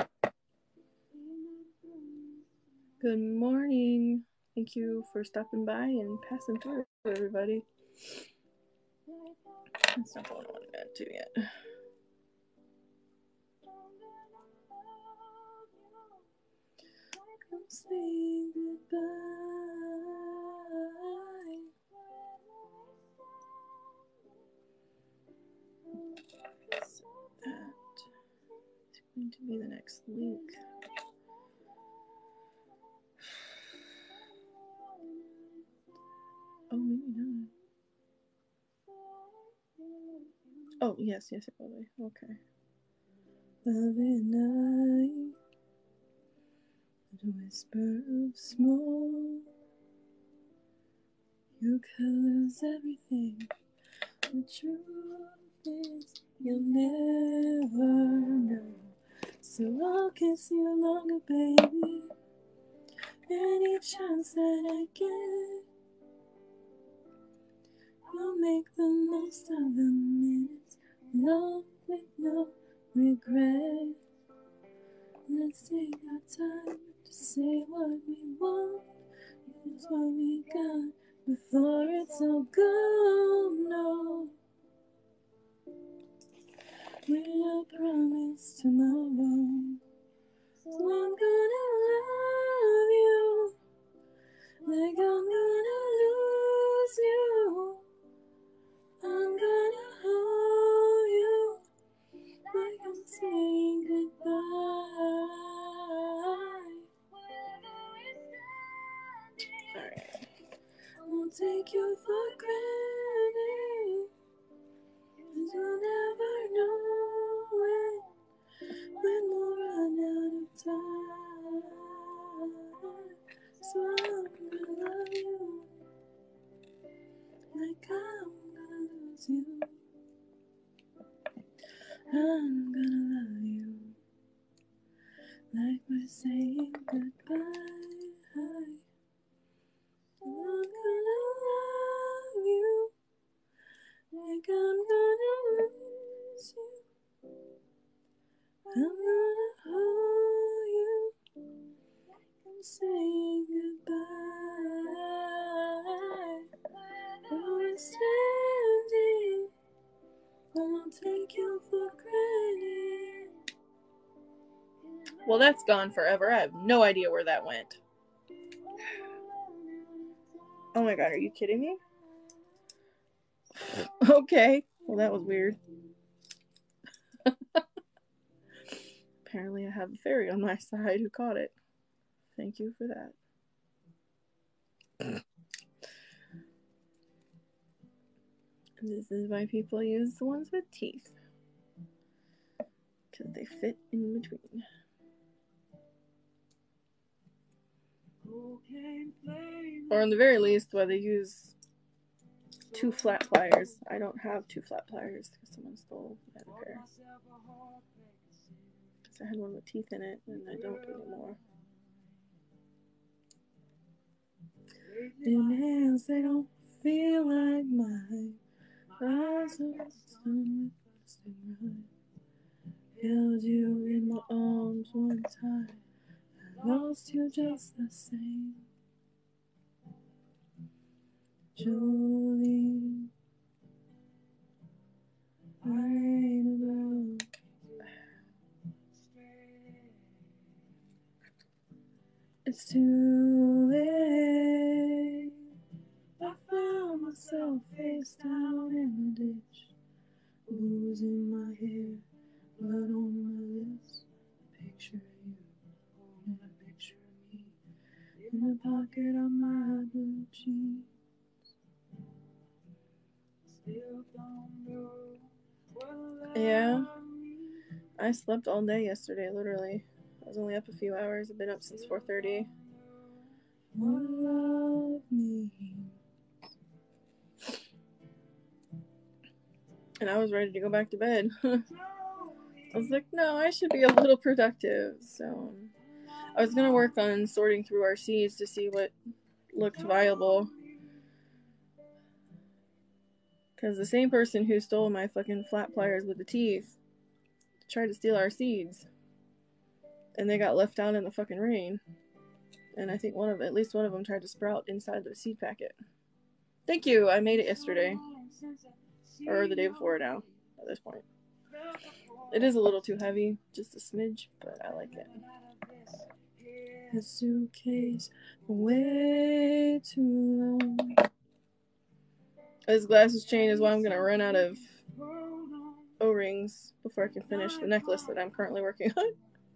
Good morning. Thank you for stopping by and passing through, everybody. It's not going on that too yet. Come say goodbye. So that is going to be the next link. Oh, maybe not. Oh, yes, yes, it will be. Okay. Love at night, the whisper of smoke. You can lose everything. The truth is, you'll never know. So I'll kiss you longer, baby. Any chance that I get, we'll make the most of the minutes. Love with no regret. Let's take our time to say what we want. Use what we got before it's all gone. No, we'll promise tomorrow. So I'm gonna love you Like I'm gonna lose you. I'm gonna hold you. Like I'm saying goodbye. Alright. I won't take you for granted. 'Cause you'll never know when. When we'll run out of time. So I'm gonna love you. Like I'm gonna lose you. I'm gonna love you. Like we're saying goodbye. I'm gonna love you. Like I'm gonna lose you. I'm gonna hold you. I'm saying goodbye. Oh, we're standing. I won't take you for granted. Well, that's gone forever. I have no idea where that went. Oh my god, are you kidding me? Okay. Well, that was weird. Apparently I have a fairy on my side who caught it. Thank you for that. This is why people use the ones with teeth. Because they fit in between. Or in the very least, why they use two flat pliers. I don't have two flat pliers because someone stole my other pair. Because I had one with teeth in it and I don't anymore. In hands they don't feel like mine. Eyes are stunned with stingray. Held you in my arms one time. I lost you just the same. Jolene, I ain't about. It's too late. I found myself face down in the ditch, losing my hair, blood on my lips. Picture you holding a picture of me in the pocket of my blue jeans. Yeah, I slept all day yesterday, literally. I was only up a few hours. I've been up since four thirty. What love me. And I was ready to go back to bed. I was like, no, I should be a little productive. So I was going to work on sorting through our seeds to see what looked viable. Because the same person who stole my fucking flat pliers with the teeth tried to steal our seeds. And they got left out in the fucking rain. And I think one of at least one of them tried to sprout inside the seed packet. Thank you. I made it yesterday. Or the day before now, at this point. It is a little too heavy, just a smidge, but I like it. A suitcase way too long. This glasses chain is why I'm gonna run out of O-rings before I can finish the necklace that I'm currently working on.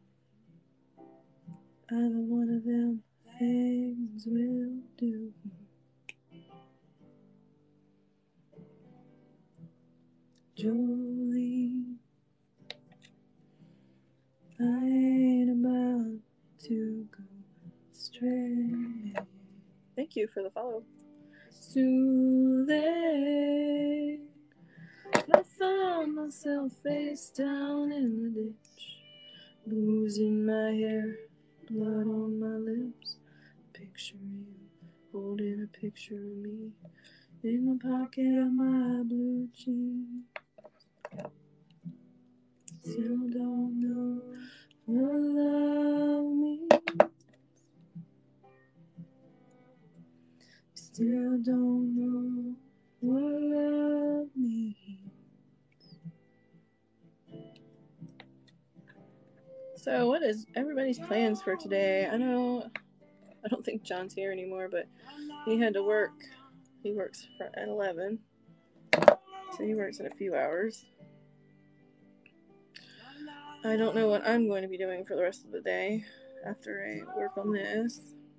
Either one of them things will do. Jolene, I ain't about to go astray. Thank you for the follow. Too late. I found myself face down in the ditch, losing my hair, blood on my lips. Picture you holding a picture of me in the pocket of my blue jeans. Still don't know what love means. Still don't know what love means. So what is everybody's plans for today? I know I don't think John's here anymore, but he had to work. He works for, at eleven. So he works in a few hours. I don't know what I'm going to be doing for the rest of the day after I work on this.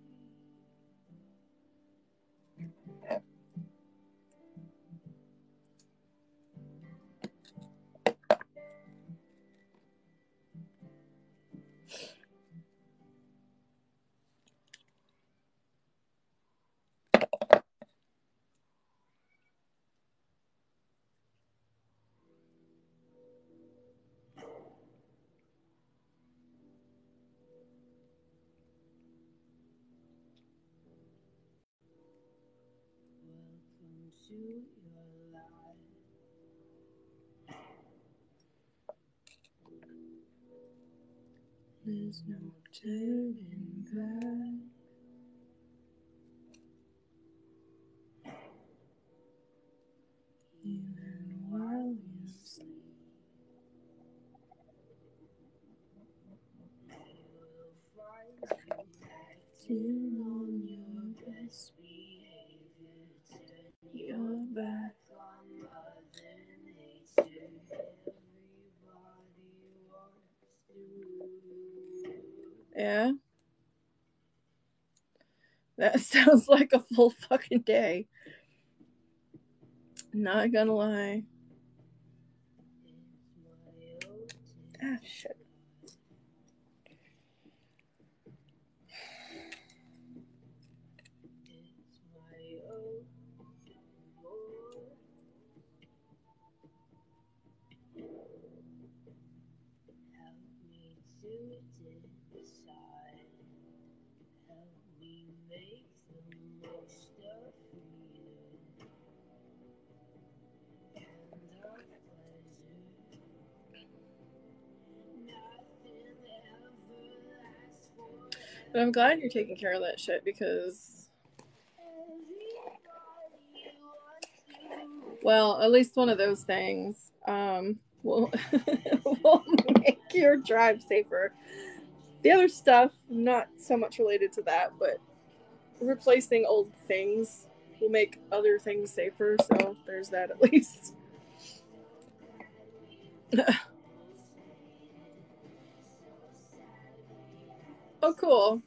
Welcome to your life. There's no turning back. Even while you sleep, acting on your best behavior. Turn your back on Mother Nature. Everybody wants to. Yeah. That sounds like a full fucking day. Not gonna lie. Ah, shit. But I'm glad you're taking care of that shit because, well, at least one of those things um, will, will make your drive safer. The other stuff, not so much related to that, but replacing old things will make other things safer, so there's that at least. Oh, cool.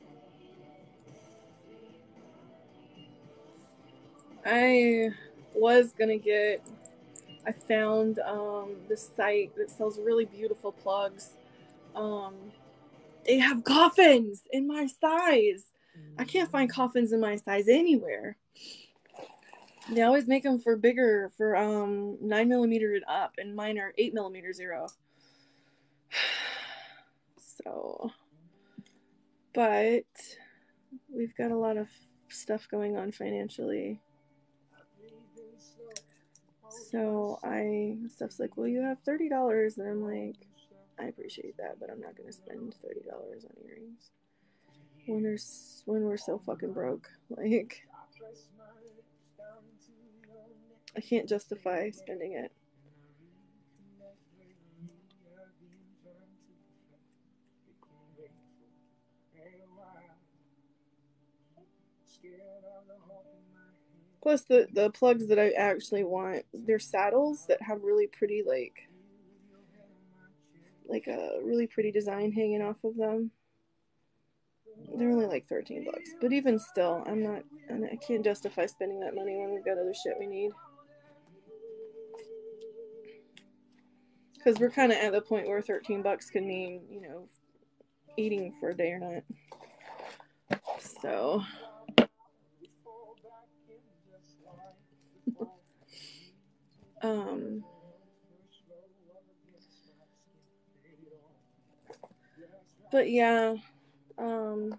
I was gonna get, I found um, this site that sells really beautiful plugs. Um, they have coffins in my size. I can't find coffins in my size anywhere. They always make them for bigger, for um nine millimeter and up, and mine are eight millimeter zero. So, but we've got a lot of stuff going on financially. So I, stuff's like, well, you have thirty dollars. And I'm like, I appreciate that, but I'm not going to spend thirty dollars on earrings. When, there's, when we're so fucking broke. Like, I can't justify spending it. Plus, the, the plugs that I actually want, they're saddles that have really pretty, like, like a really pretty design hanging off of them. They're only like thirteen bucks. But even still, I'm not, I can't justify spending that money when we've got other shit we need. Because we're kind of at the point where thirteen bucks could mean, you know, eating for a day or not. So... um... But yeah, um,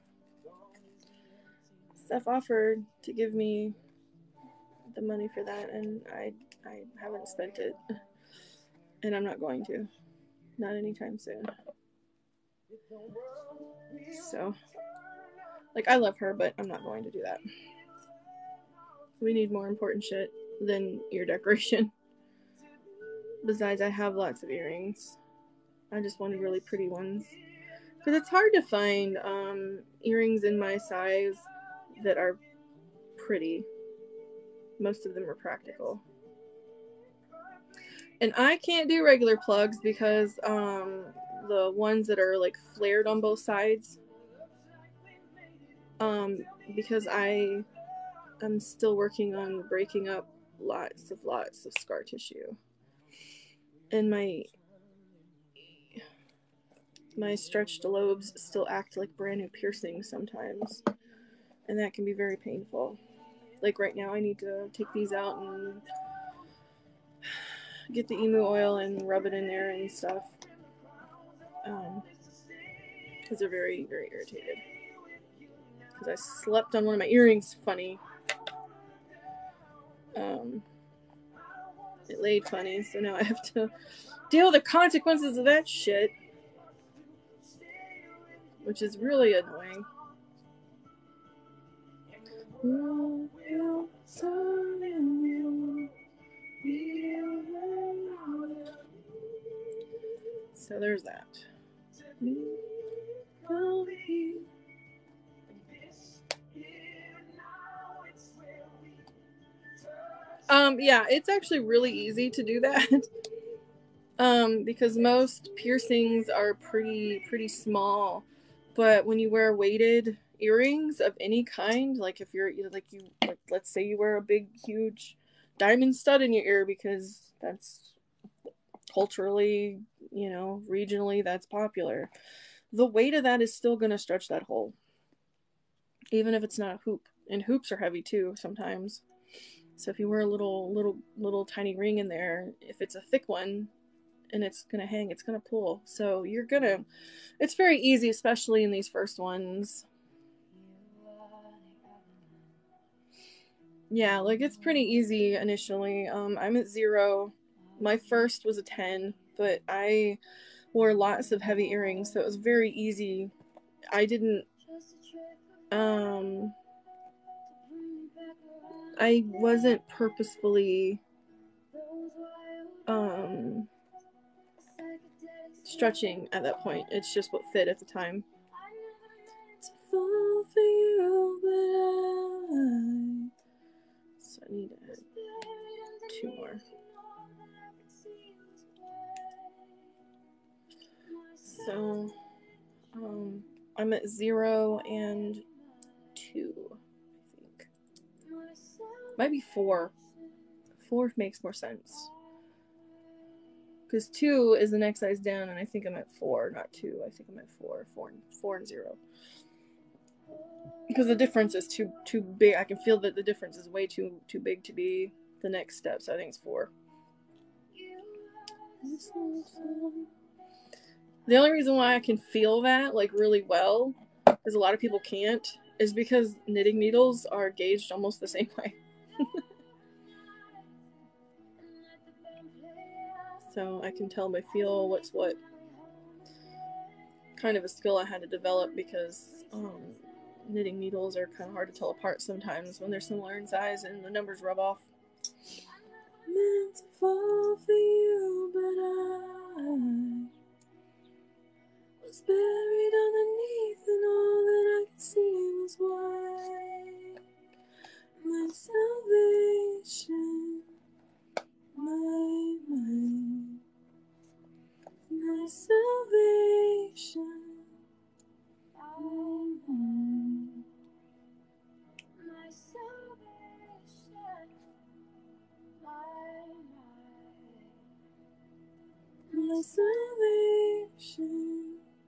Steph offered to give me the money for that, and I I haven't spent it, and I'm not going to, not anytime soon. So, like, I love her, but I'm not going to do that. We need more important shit than ear decoration. Besides, I have lots of earrings. I just wanted really pretty ones. Because it's hard to find um, earrings in my size that are pretty. Most of them are practical. And I can't do regular plugs because um, the ones that are like flared on both sides, um, because I am still working on breaking up lots of lots of scar tissue. And my my stretched lobes still act like brand new piercings sometimes. And that can be very painful. Like right now I need to take these out and get the emu oil and rub it in there and stuff. Um, because they're very, very irritated. Because I slept on one of my earrings funny. Um, it laid funny, so now I have to deal with the consequences of that shit. Which is really annoying. So there's that. Um, yeah, it's actually really easy to do that. um, because most piercings are pretty pretty small. But when you wear weighted earrings of any kind, like if you're like you like let's say you wear a big huge diamond stud in your ear because that's culturally, you know, regionally that's popular. The weight of that is still going to stretch that hole. Even if it's not a hoop. And hoops are heavy too sometimes. So if you wear a little little little tiny ring in there, if it's a thick one and it's going to hang, it's going to pull. So you're going to it's very easy, especially in these first ones. Yeah, like it's pretty easy initially. Um, I'm at zero. My first was a ten, but I wore lots of heavy earrings, so it was very easy. I didn't, um, I wasn't purposefully, um, stretching at that point. It's just what fit at the time. To fall for you, but I... So I need to add two more. So, um, I'm at zero and two, I think. Might be four. Four makes more sense. Because two is the next size down, and I think I'm at four, not two. I think I'm at four. Four and, four and zero. Because the difference is too too big. I can feel that the difference is way too too big to be the next step, so I think it's four. The only reason why I can feel that, like, really well, because a lot of people can't, is because knitting needles are gauged almost the same way. So I can tell by feel what's what. Kind of a skill I had to develop because um, knitting needles are kind of hard to tell apart sometimes when they're similar in size and the numbers rub off. Meant to fall for you, but I was buried underneath, and all that I could see was white. My salvation, my mind, my salvation. Mm-hmm. My salvation, my mind, my salvation.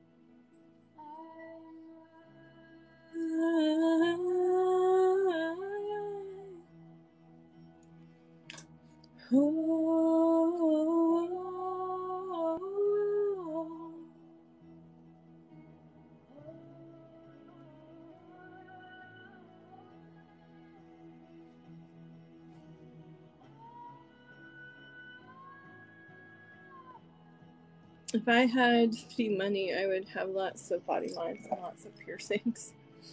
If I had the money, I would have lots of body mods and lots of piercings.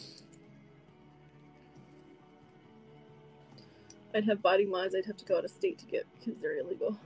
I'd have body mods I'd have to go out of state to get because they're illegal.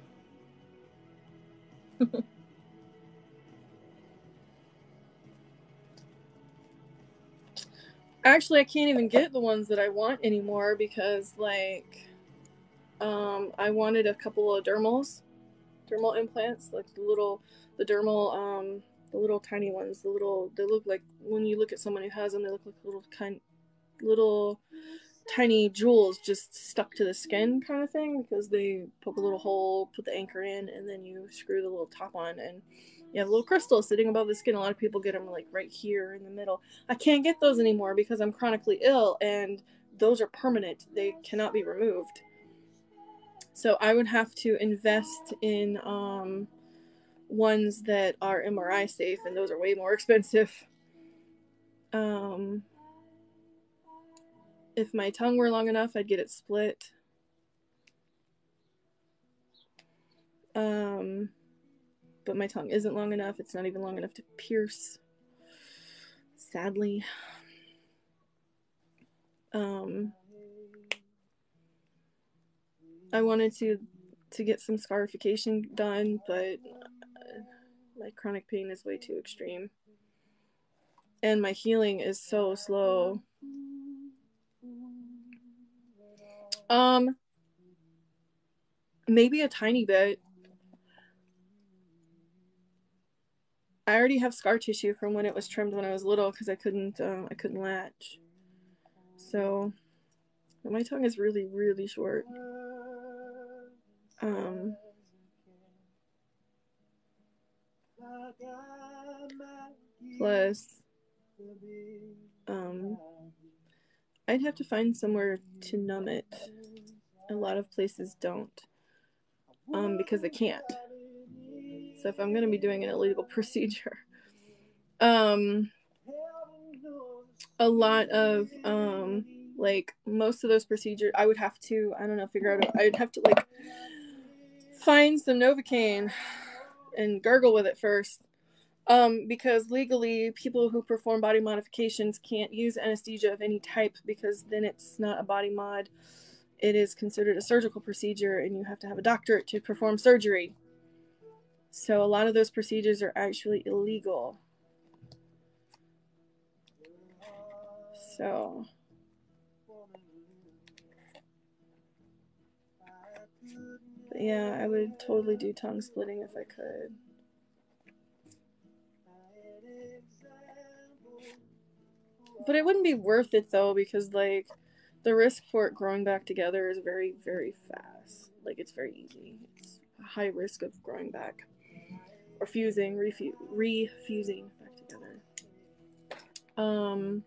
Actually, I can't even get the ones that I want anymore because, like, um, I wanted a couple of dermals, dermal implants, like the little, the dermal, um, the little tiny ones, the little, they look like, when you look at someone who has them, they look like little kind, little tiny jewels just stuck to the skin kind of thing, because they poke a little hole, put the anchor in, and then you screw the little top on, and you have a little crystal sitting above the skin. A lot of people get them like right here in the middle. I can't get those anymore because I'm chronically ill, and those are permanent. They cannot be removed. So I would have to invest in um, ones that are M R I safe, and those are way more expensive. Um, if my tongue were long enough, I'd get it split. Um, but my tongue isn't long enough. It's not even long enough to pierce, sadly. Um, I wanted to to get some scarification done, but uh, my chronic pain is way too extreme. And my healing is so slow. Um, maybe a tiny bit. I already have scar tissue from when it was trimmed when I was little because I couldn't uh, I couldn't latch. So my tongue is really, really short. Um, plus, um, I'd have to find somewhere to numb it. A lot of places don't, um, because they can't. So if I'm going to be doing an illegal procedure, um, a lot of, um, like, most of those procedures, I would have to, I don't know, figure out, I'd have to, like, find some Novocaine and gargle with it first. Um, because legally, people who perform body modifications can't use anesthesia of any type, because then it's not a body mod. It is considered a surgical procedure, and you have to have a doctorate to perform surgery. So a lot of those procedures are actually illegal. So but yeah, I would totally do tongue splitting if I could. But it wouldn't be worth it though, because like the risk for it growing back together is very, very fast. Like it's very easy. It's a high risk of growing back or fusing, refu- refusing back together. Um,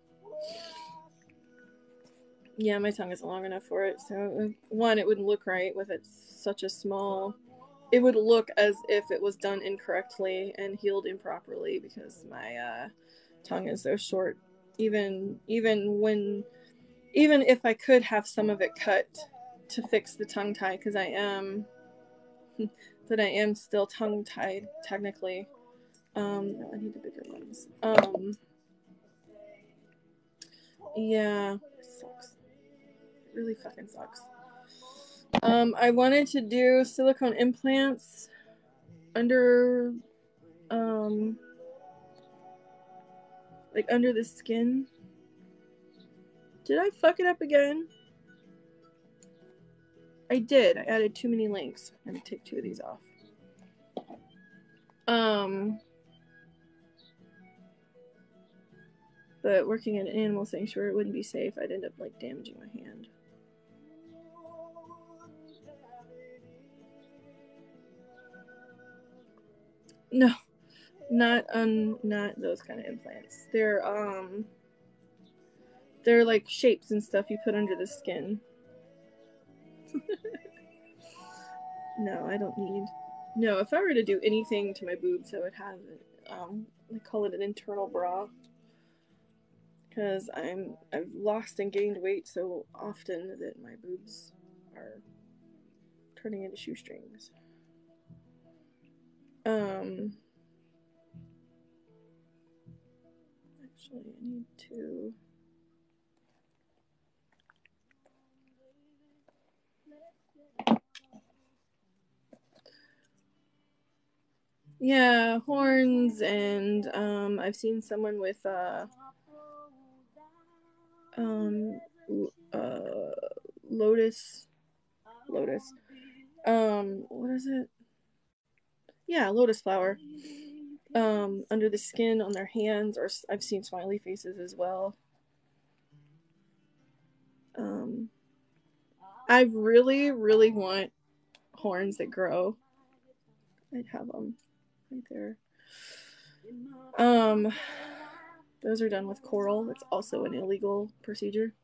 yeah, my tongue isn't long enough for it. So one, it wouldn't look right with it such a small. It would look as if it was done incorrectly and healed improperly because my uh, tongue is so short. Even even when, even if I could have some of it cut to fix the tongue tie, because I am, that I am still tongue tied technically. Um, no, I need the bigger ones. Um, yeah, it sucks. It really fucking sucks. Um, I wanted to do silicone implants under, um, like under the skin. Did I fuck it up again? I did. I added too many links. I'm gonna take two of these off. Um, but working in an animal sanctuary, it wouldn't be safe. I'd end up like damaging my hand. No, not um, not those kind of implants. They're um, they're like shapes and stuff you put under the skin. No, I don't need. No, if I were to do anything to my boobs, I would have um, they call it an internal bra. Because I'm I've lost and gained weight so often that my boobs are turning into shoestrings. Um, actually, I need to. Yeah, horns, and um, I've seen someone with uh, um, uh, lotus, lotus, um, what is it? Yeah, lotus flower, um, under the skin on their hands, or I've seen smiley faces as well. Um, I really, really want horns that grow. I'd have them right there. Um, those are done with coral. It's also an illegal procedure.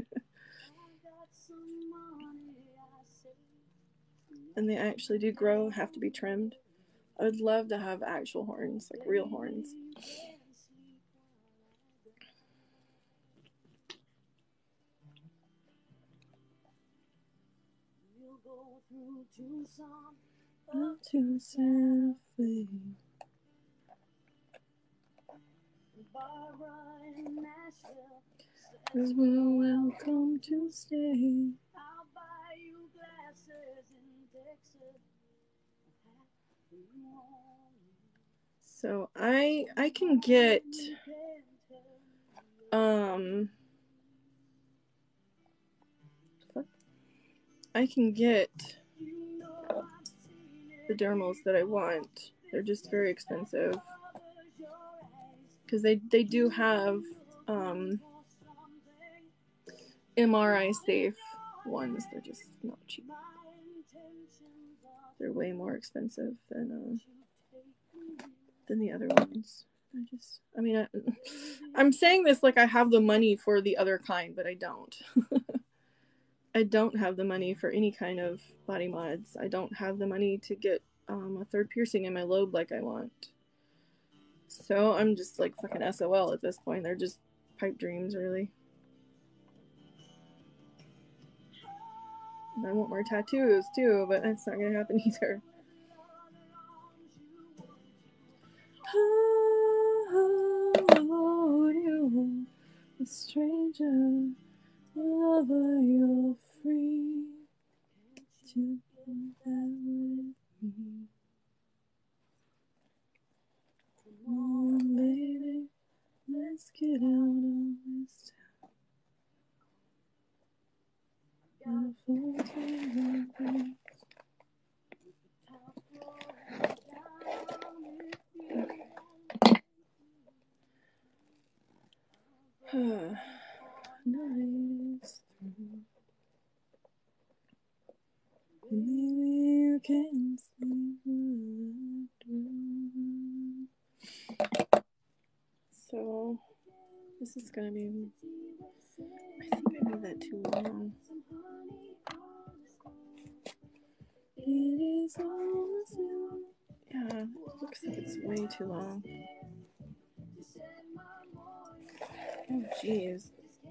And they actually do grow, have to be trimmed. I would love to have actual horns, like real horns. Up to Santa Fe. Cause we're welcome to stay. So I I can get um I can get the dermals that I want. They're just very expensive because they they do have um M R I safe ones. They're just not cheap. They're way more expensive than uh, than the other ones. I just, I mean, I, I'm saying this like I have the money for the other kind, but I don't. I don't have the money for any kind of body mods. I don't have the money to get um, a third piercing in my lobe like I want. So I'm just like fucking S O L at this point. They're just pipe dreams, really. And I want more tattoos too, but that's not gonna happen either. Hold you, a stranger, lover, you're free to do that with me. Come on, baby, let's get out of this town. Night is through. Maybe you can see what I do. So this is gonna be. I think I made that too long. It is almost new. Yeah, it looks like it's way too long. Oh, jeez.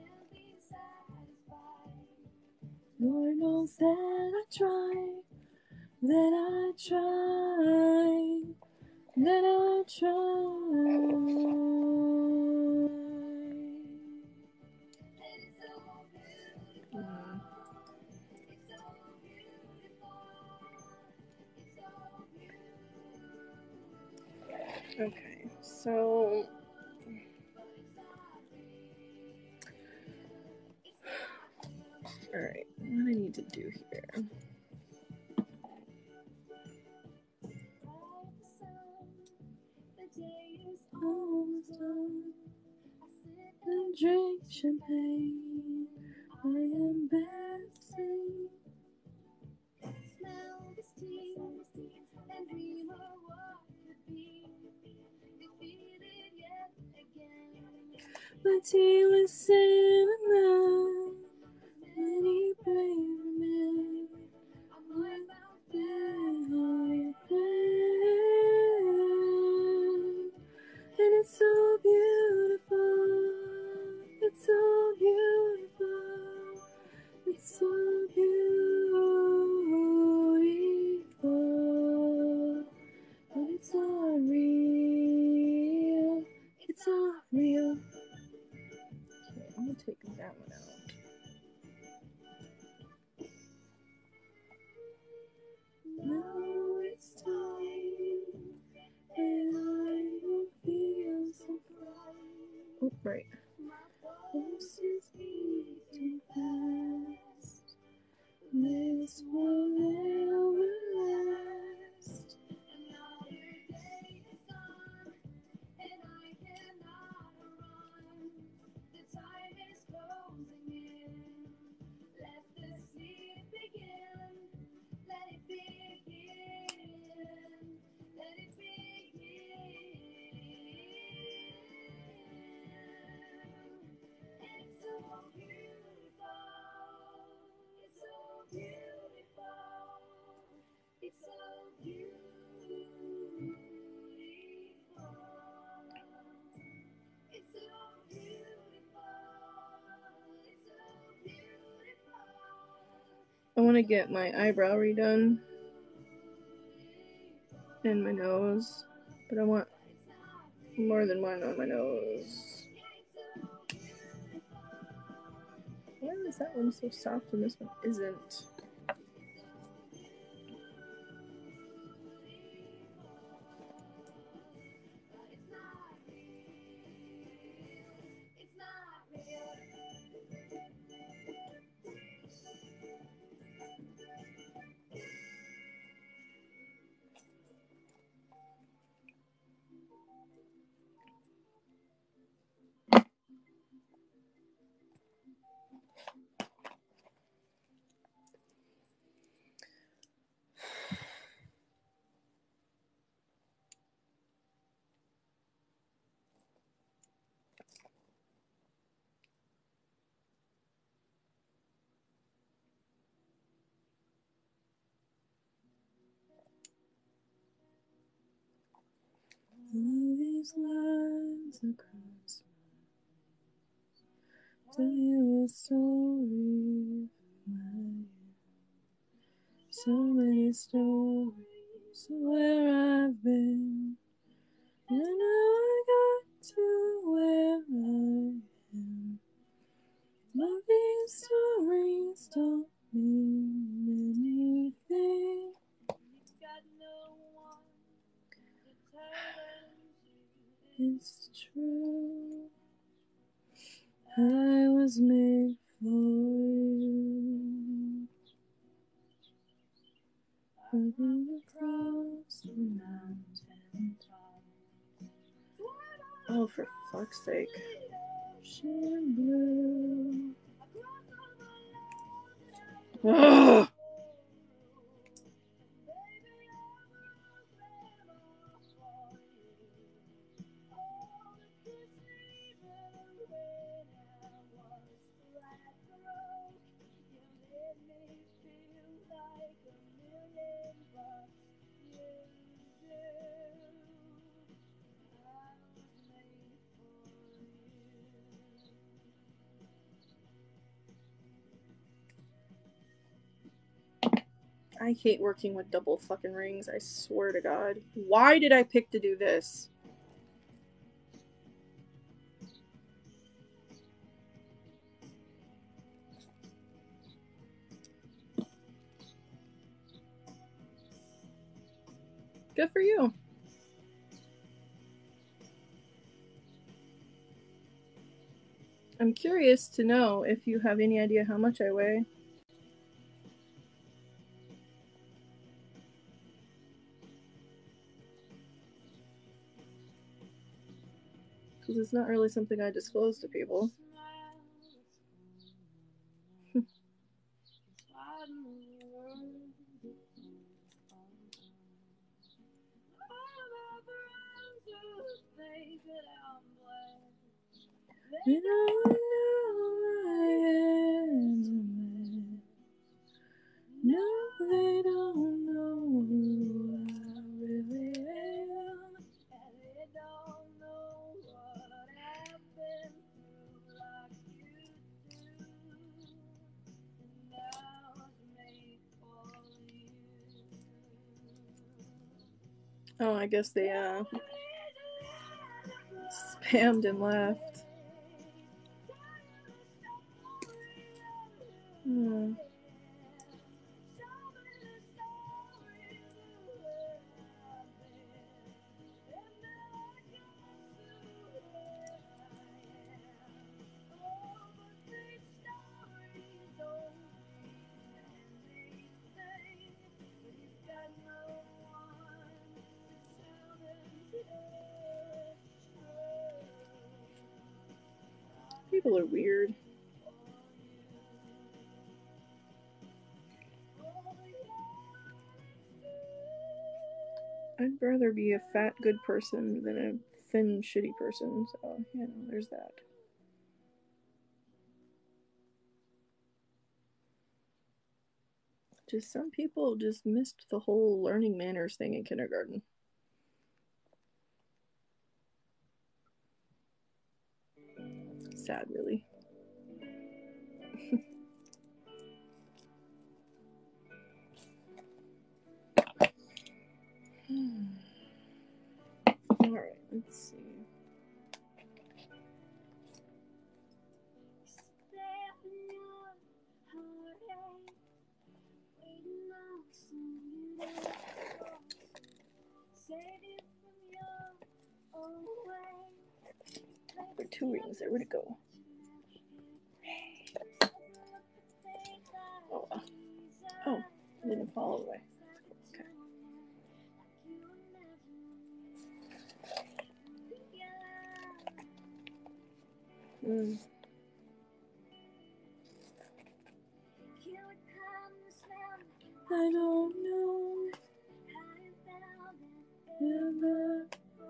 Lord knows that I try, that I try, that I try. Mm. Okay, so all right, what I need to do here. Almost done. I drink champagne. I am bouncing. Smell the steam and dream of what could be. Repeat it yet again. My tea with cinnamon. Many brave men. I'm right out there. And it's so beautiful. It's so beautiful. It's so beautiful. But it's all real. It's all real. Okay, I'm gonna take that one out. Now it's time, and I will feel so bright. Oh, right. This is me. this will never last. I want to get my eyebrow redone and my nose, but I want more than one on my nose. Why is that one so soft and this one isn't? All these lines across my tell you a story of my so many stories where I've been, and now I got to where I am. But these stories don't mean anything. It's true. I was made for you. Running across the mountain top. Oh, for fuck's sake. Ocean blue. Ugh. I hate working with double fucking rings, I swear to God. Why did I pick to do this? Good for you. I'm curious to know if you have any idea how much I weigh. Because it's not really something I disclose to people. You don't know I am a man. No, they don't know who I really am. And they don't know what I've been through like you do. And I was made for you. Oh, I guess they, uh, spammed and left. Hmm. people are weird. I'd rather be a fat, good person than a thin, shitty person. So, you know, there's that. Just some people just missed the whole learning manners thing in kindergarten. Sad, really. Alright, let's see. There were two rings there. Where'd it go? Oh, oh, it didn't fall away. Okay. Mm. I don't know. Never.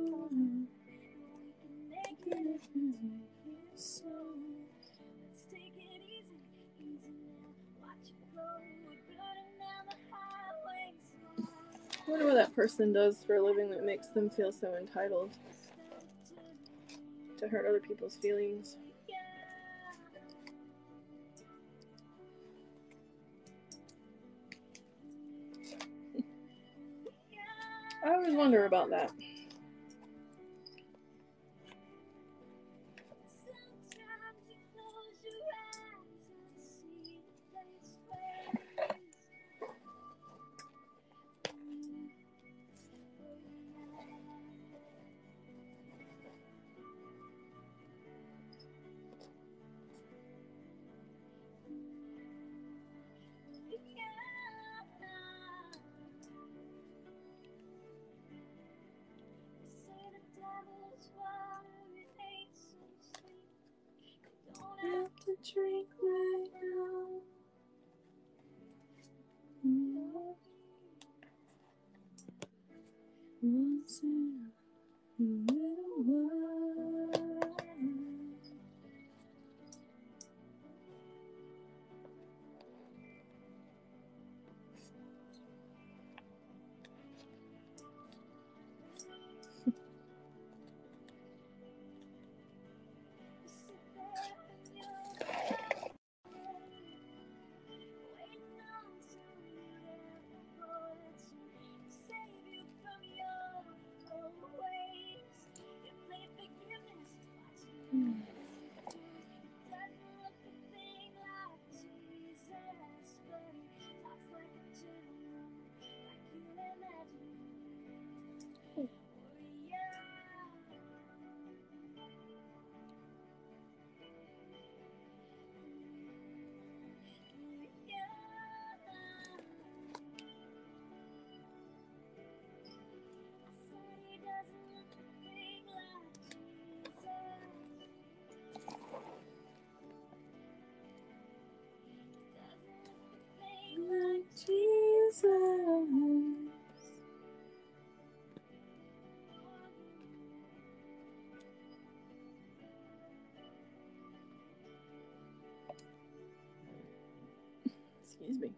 So let's take it easy, easy now. Watch it flow, we're burning down the highways. I wonder what that person does for a living that makes them feel so entitled to hurt other people's feelings. I always wonder about that. To drink right now. Mm-hmm. Once in a little while. Excuse me.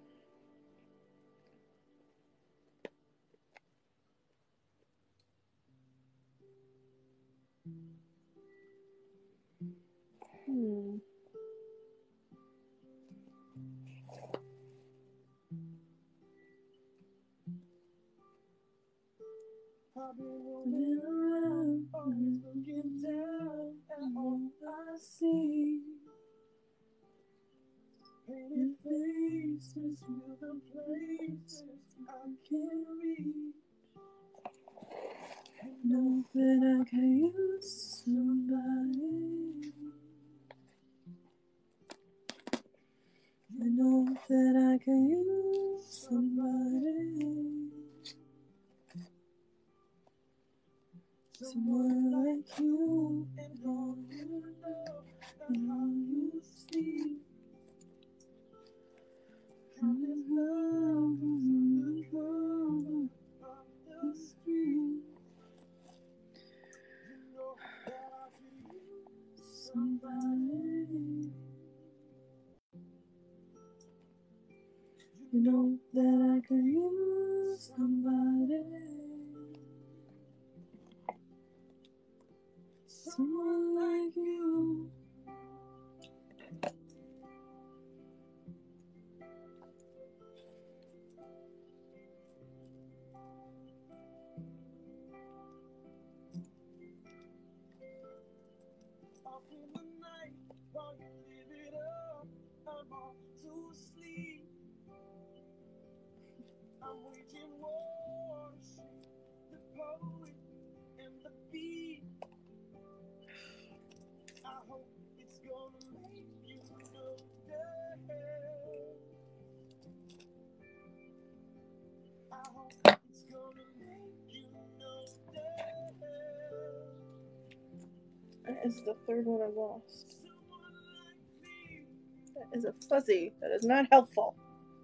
Hmm. I've been rolling around, always looking down at all I see. Painted faces with the places I can't reach. I know that I can use somebody. I know that I can use somebody. Someone like you And all you know, and all you see. And there's love, and there's love on the street. Somebody, you know that I could use somebody, someone like you. Off in the night, while you live it up, I'm off to sleep. I'm waging war, the poet and the beat. I hope it's gonna make you know that. I hope it's gonna make you know that. That is the third one I lost. That is a fuzzy. That is not helpful.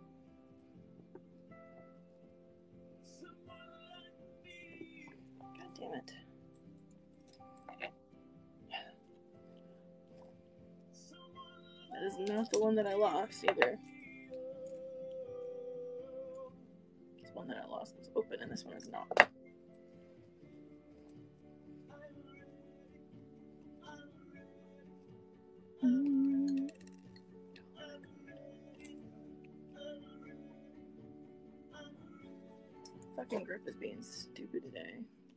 God damn it. That is not the one that I lost either. This one that I lost was open and this one is not. Mm. Fucking grip is being stupid today.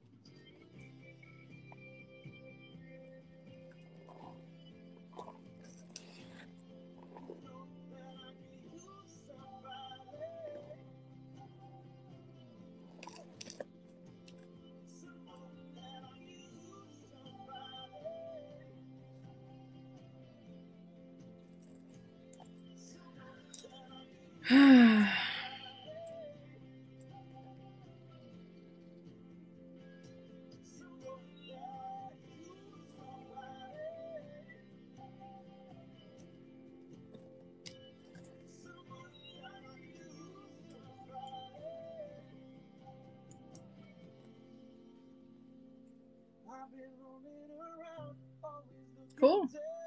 Cool.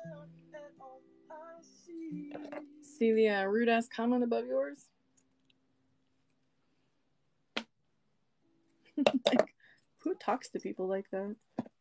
See the uh, rude ass comment above yours? Like, who talks to people like that?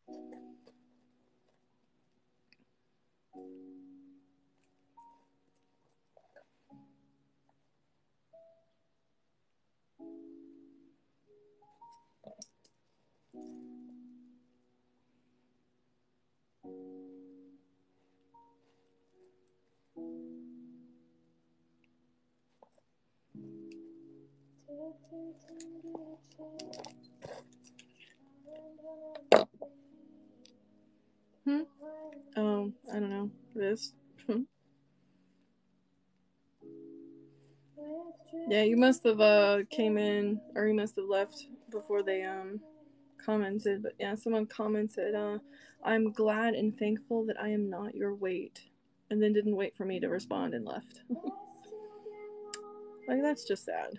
Hmm? Oh, I don't know. This. Yeah, you must have uh came in, or you must have left before they um commented. But yeah, someone commented, uh, "I'm glad and thankful that I am not your weight," and then didn't wait for me to respond and left. Like, that's just sad.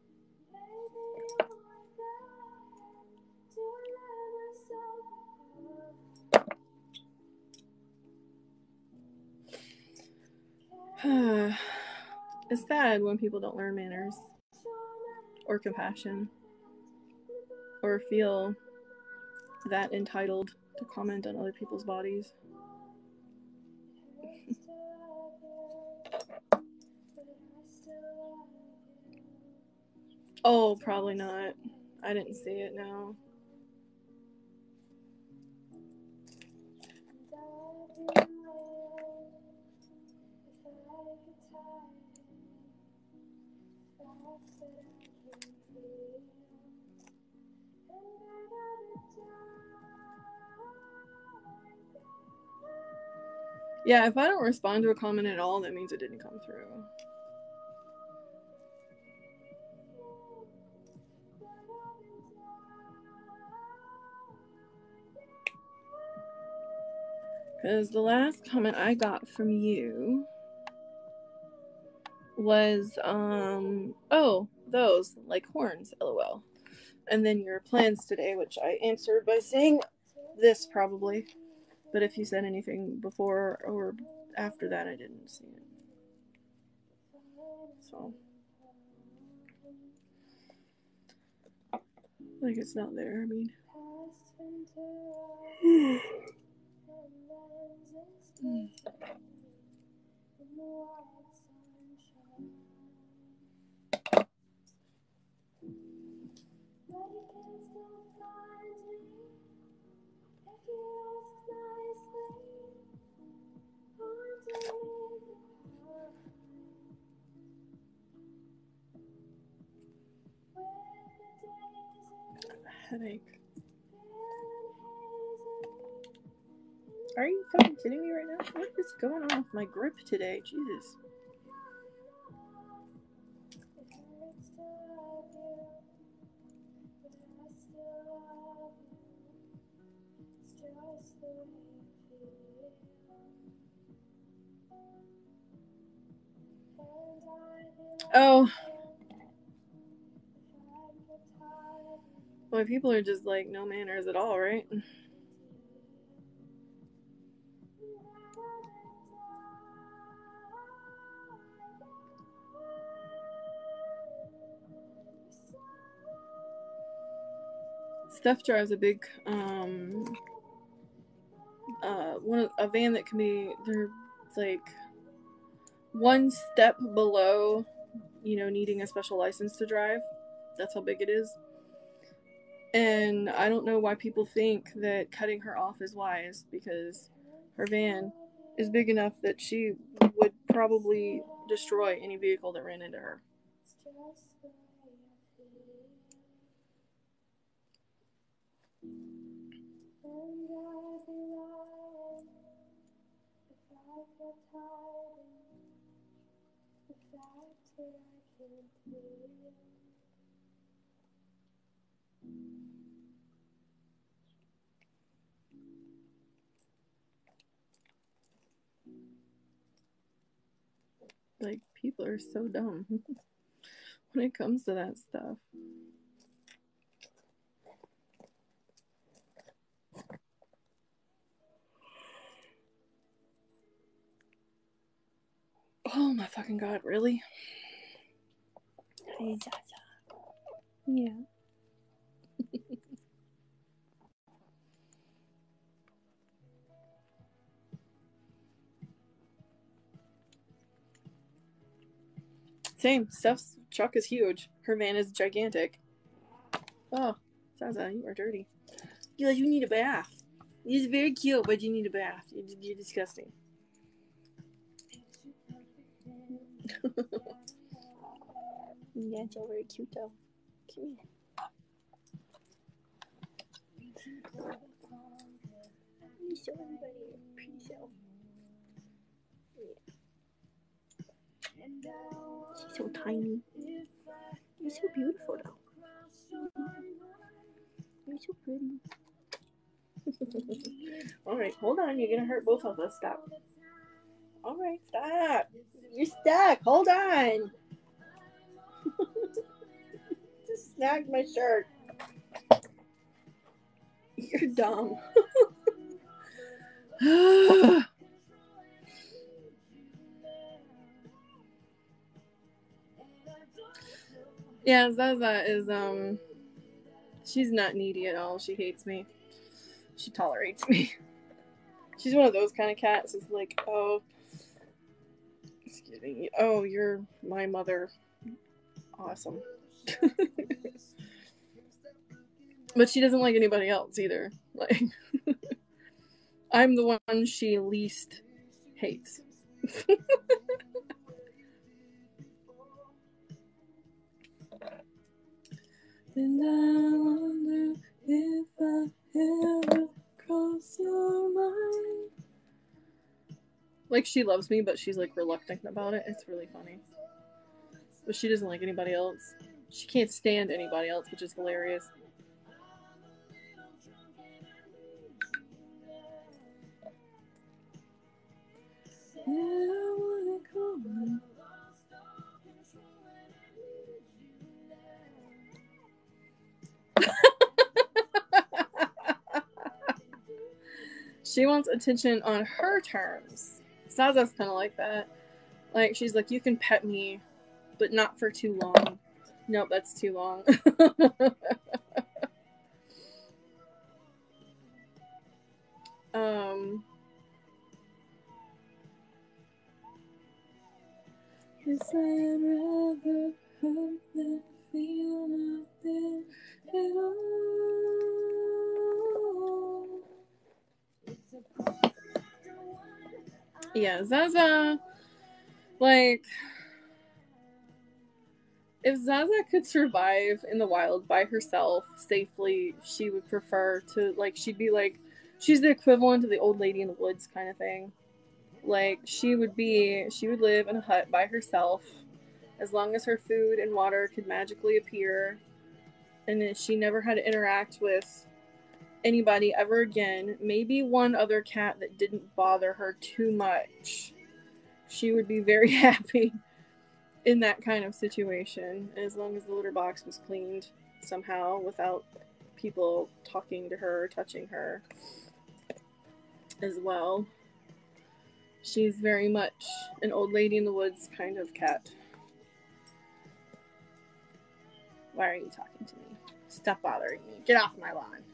It's sad when people don't learn manners or compassion or feel that entitled to comment on other people's bodies. Oh, probably not. I didn't see it, no. Yeah, if I don't respond to a comment at all, that means it didn't come through. Because the last comment I got from you was, um, oh, those, like horns, lol. And then your plans today, which I answered by saying this probably. But if you said anything before or after that, I didn't see it. So. Like it's not there, I mean. mm. Headache. Are you fucking kidding me right now? What is going on with my grip today? Jesus. Oh. Boy, people are just like no manners at all, right? Steph drives a big, um, uh, one of, a van that can be, they're like one step below, you know, needing a special license to drive. That's how big it is. And I don't know why people think that cutting her off is wise, because her van is big enough that she would probably destroy any vehicle that ran into her. Like, people are so dumb when it comes to that stuff. Oh my fucking god, really? Hey, Zaza. Yeah. Same. Steph's truck is huge. Her van is gigantic. Oh, Zaza, you are dirty. You you need a bath. It's very cute, but you need a bath. You're, you're disgusting. Yeah, it's all very cute though. Come here. You show everybody your pretty self. Yeah. She's so tiny. You're so beautiful though. You're so pretty. Alright, hold on. You're gonna hurt both of us. Stop. Alright, stop. You're stuck. Hold on. Just snagged my shirt. You're dumb. Yeah, Zaza is, um, she's not needy at all. She hates me. She tolerates me. She's one of those kind of cats. It's like, oh, excuse me. Oh, you're my mother. Awesome. But she doesn't like anybody else either. Like, I'm the one she least hates. And I wonder if I ever cross your mind. Like, she loves me, but she's like reluctant about it. It's really funny. But she doesn't like anybody else. She can't stand anybody else, which is hilarious. Yeah, I wanna call my She wants attention on her terms. Zaza's kind of like that. Like, she's like, you can pet me, but not for too long. Nope, that's too long. um... Guess I'd rather hurt than feel nothing at all. Yeah, Zaza, like, if Zaza could survive in the wild by herself safely, she would prefer to, like, she'd be like, she's the equivalent of the old lady in the woods kind of thing. Like, she would be, she would live in a hut by herself as long as her food and water could magically appear, and she never had to interact with anybody ever again. Maybe one other cat that didn't bother her too much. She would be very happy in that kind of situation, as long as the litter box was cleaned somehow without people talking to her or touching her as well. She's very much an old lady in the woods kind of cat. Why are you talking to me? Stop bothering me. Get off my lawn.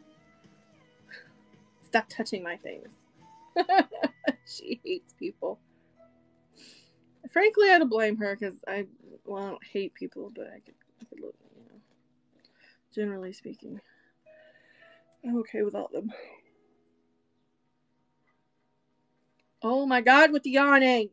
Stop touching my things. She hates people. Frankly, I don't blame her, because I, well, I don't hate people, but I could, I could look, you know, generally speaking, I'm okay without them. Oh my god, with the yawning!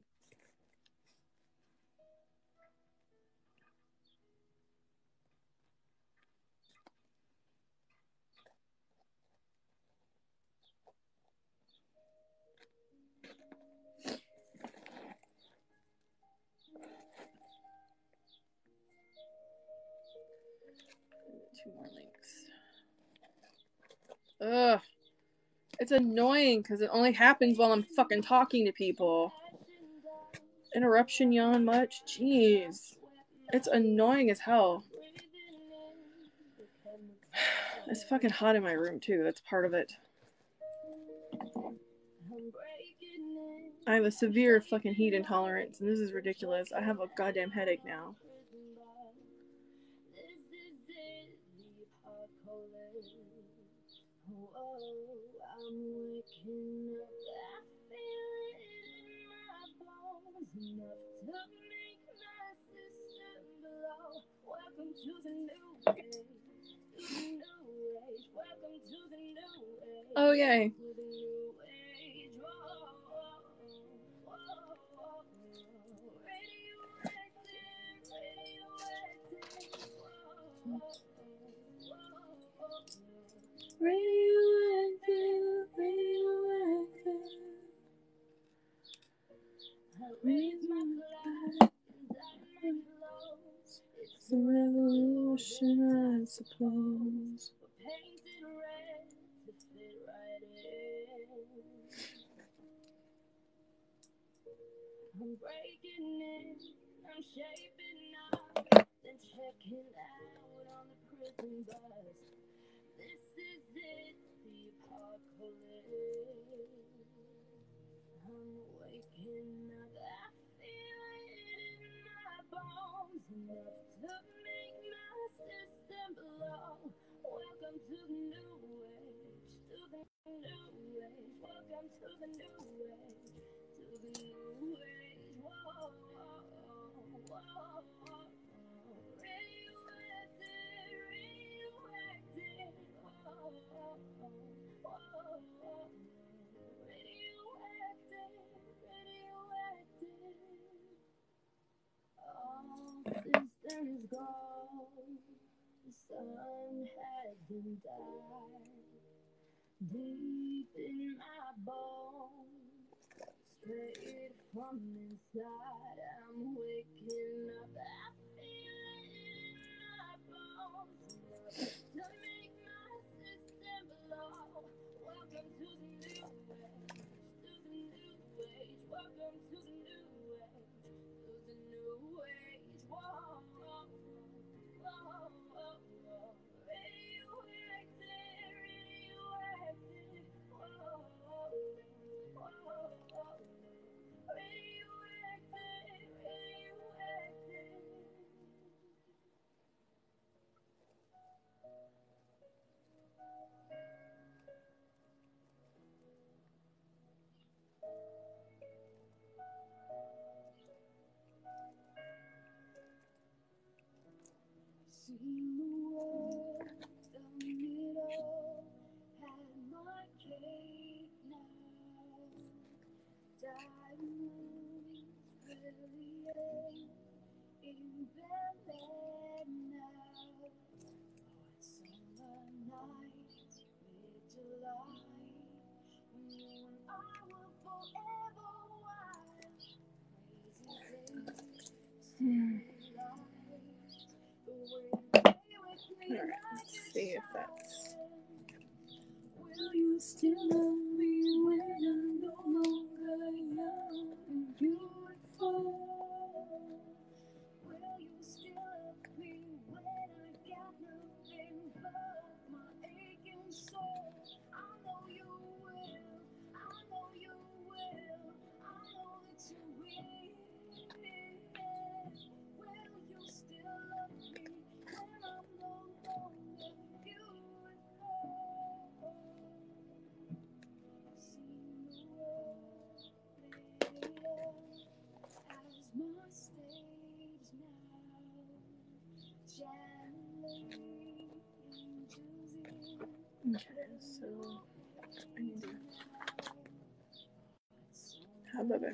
Two more links. Ugh. It's annoying because it only happens while I'm fucking talking to people. Interruption yawn much? Jeez. It's annoying as hell. It's fucking hot in my room too. That's part of it. I have a severe fucking heat intolerance, and this is ridiculous. I have a goddamn headache now. Oh, yay. Radioactive, radioactive. Raise my flag and it's a revolution, I suppose. Painted red to fit right in. I'm breaking in, I'm shaping up, then checking out on the prison bus. This is it, the apocalypse. I'm waking up, I feel it in my bones, enough to make my system blow. Welcome to the new age, to the new age. Welcome to the new age, to the new age. Whoa, whoa, whoa, whoa. Radioactive, radioactive. Whoa, whoa, whoa. Radioactive, radioactive. All systems go. The sun hasn't died. Deep in my bones, straight from inside, I'm waking up. I feel it in my bones, enough to make my system blow. Welcome to the new age, to the new age. Welcome to the Seen the world, done it all, had my cake now. Diamonds brilliant in Bel-Air now. Hot summer night, mid-July, when you and I were forever wild. Crazy days, still alive. The way you play with me. All right, let's see if that's. Will you still love me when I'm no longer young and beautiful? Will you still love me when I got nothing but my aching soul? I know you will, I know you will, I know that you will. Will you still love me when I'm no longer beautiful? Seen the world lit up as my stage now. Channeling angels in. Okay, so I need to. How better?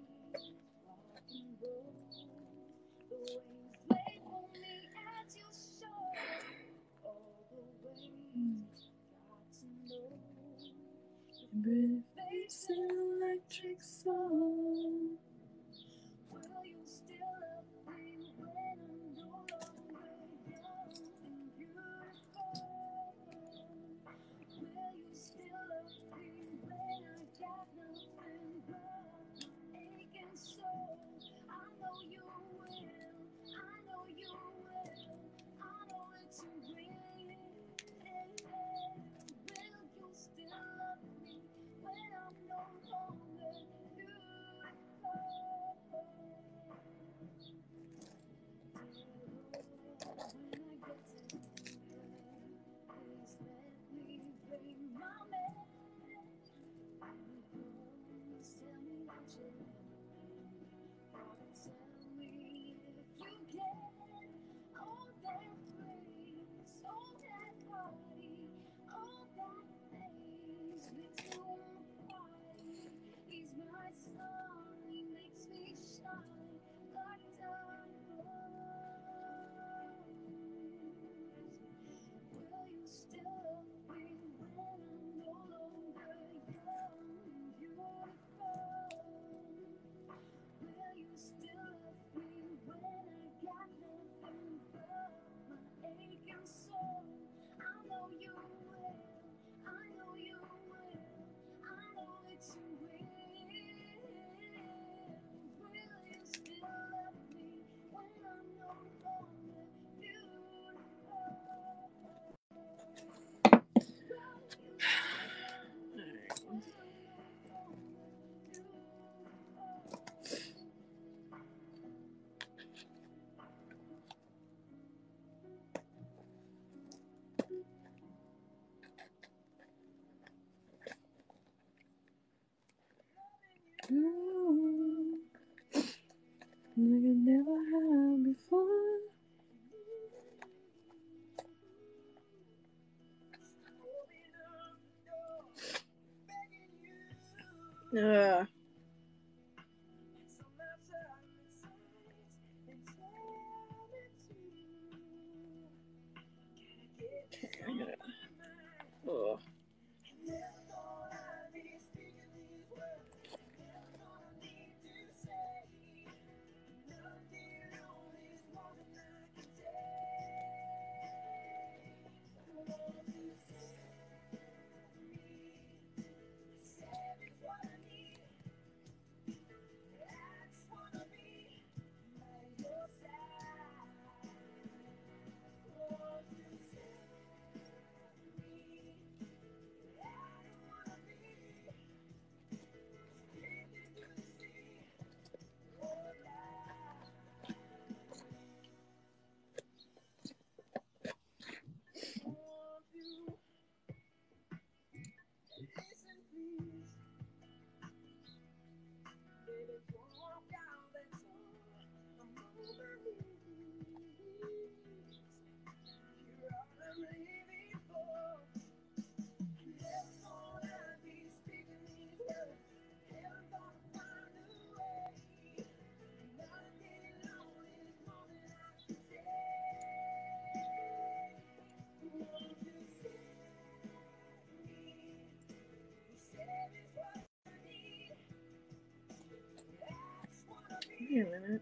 Pretty face and electric soul. Will you still love me when I'm no longer young and beautiful? Will you still love me when I got nothing but my aching soul? I know you will, I know you will, I know that you will. Will you still love me when I'm no longer beautiful? When I get to heaven, please let me bring my man. Please tell me that you love me. Tell me if you can. All that praise, all that party, all that things makes me wanna cry. He's my sun, he makes me shine like diamonds. Will you still love me when I'm no longer young and beautiful? Will you still love me when I got nothing but my aching soul? I know you will, I know you will, I know that you will. Will you still love me when I'm no longer beautiful? Ooh, like I never had before. Uh. Okay, I gotta. Oh. Wait a minute.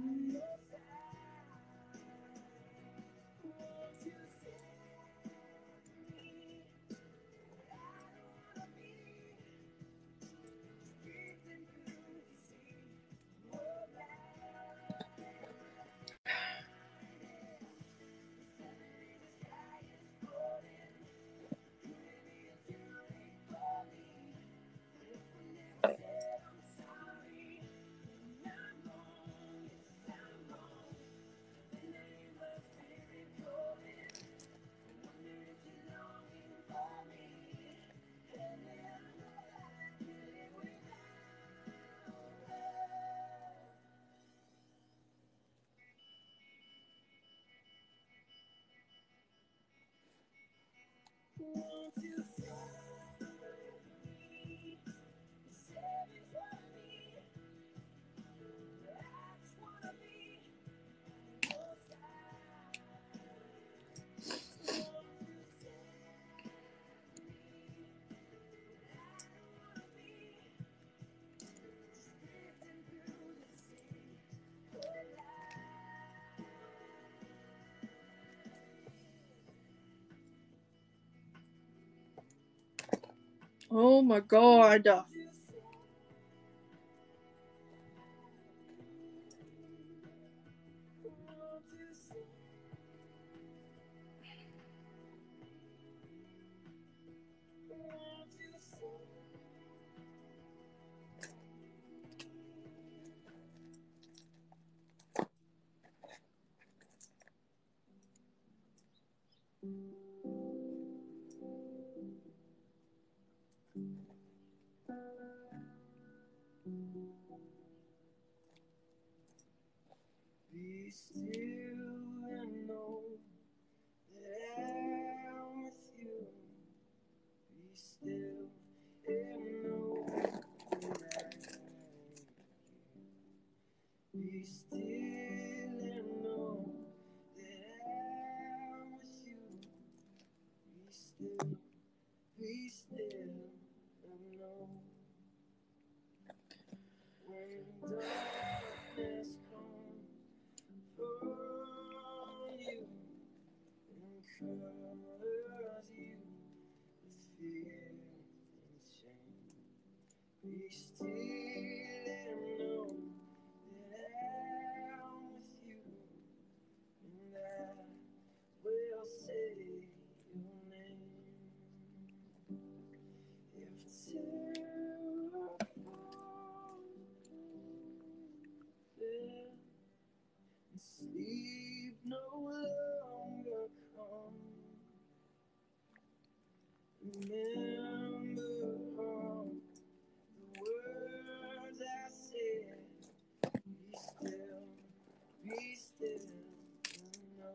Oh my god. Be still and know that I'm with you. Be still and know that be still and know that I'm with you. Be still, be still and know when darkness comes for you and covers you with fear and shame. Be still and know that I'm with you, and I will say your name. If terror falls there and sleep no longer comes, remember all the words I said. Be still, be still, and know.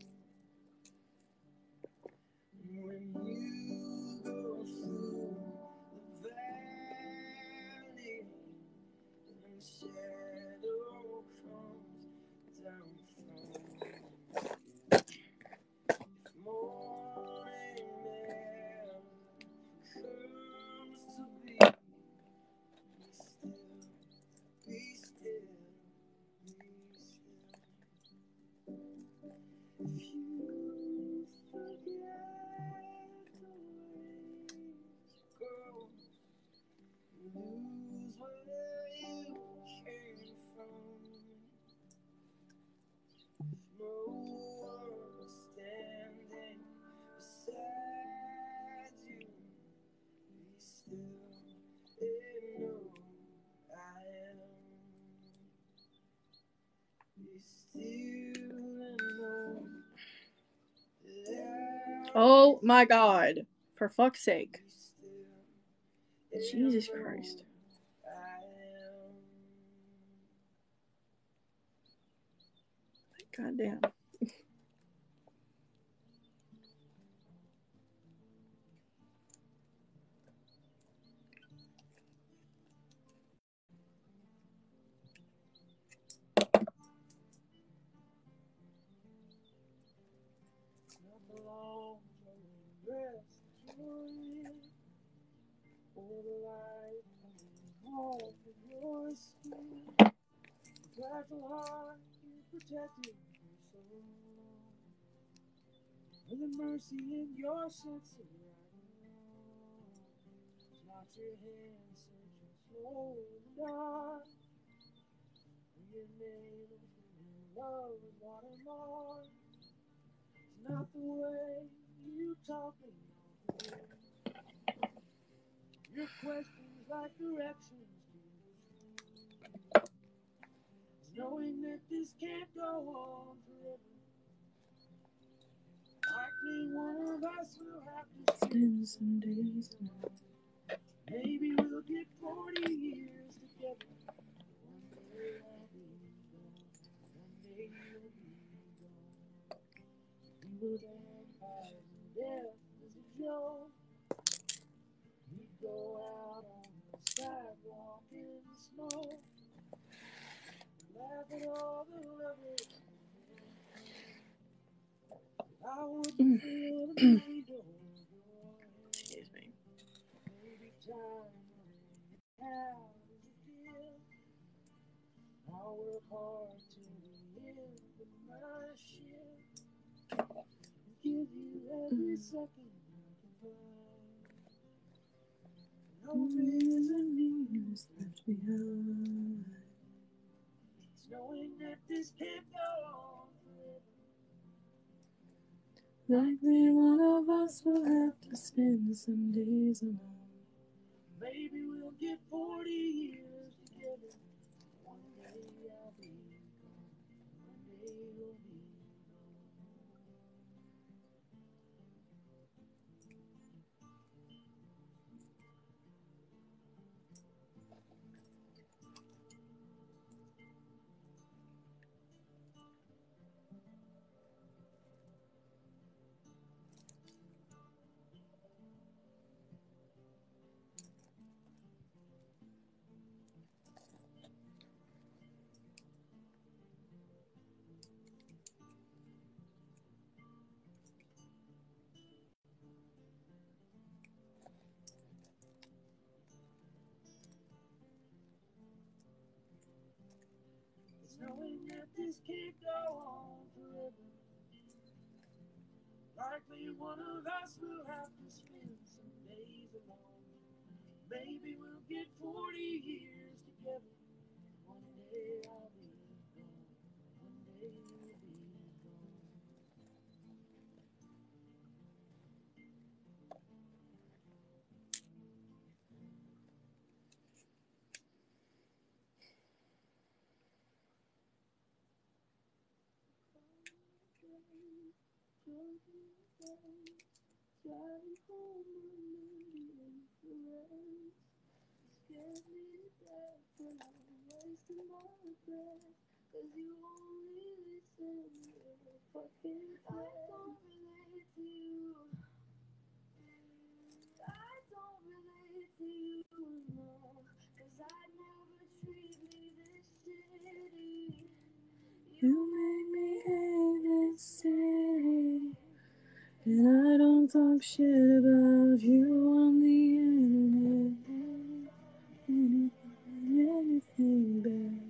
When you go through the valley and shadow comes down from you, morning never comes to be. Be still, be still, be still. If you forget the way to go, lose where you came from. If no one standing beside you, be still and know I am. Be still and know that Oh my god. For fuck's sake. be still and Jesus know Christ. I am. God damn. Not long from rest joy, or the light coming home from your skin. fragile heart you protected for so long. With the mercy in your sense of right. It's not your hand searching slow in the dark. Your name and your love is watermark. It's not the way you talk me off the edge. Your questions like directions to the street. It's knowing that this can't go on forever. Likely one of us will have to spend some days alone. Maybe we'll get forty years together. One day I'll be gone. One day you'll be gone. We were vampires and death was a joke. We'd go out on the sidewalk in the snow. Laugh at all the lovers. I wouldn't feel the need to hold your hand. Excuse me. Maybe time out is a gift. I'll work hard to the end of my shift. Give you every second I can find. No reason means left behind. It's knowing that this can't go on forever. Likely one of us will have to spend some days alone. Maybe we'll get forty years together. One day I'll be gone. One day you'll be gone. It's knowing that this can't go on forever. Likely one of us will have to spend some days alone. Maybe we'll get forty years together. One day I'll be gone. One day you'll be gone. Driving home on friends. Scared me to death when I'm wasting my breath. Cause you only listen to your fucking friend. I don't relate to you. I don't relate to you, no. Cause I never treat me this shitty. You make me hate this city. And I don't talk shit about you on the internet. Anything, anything bad.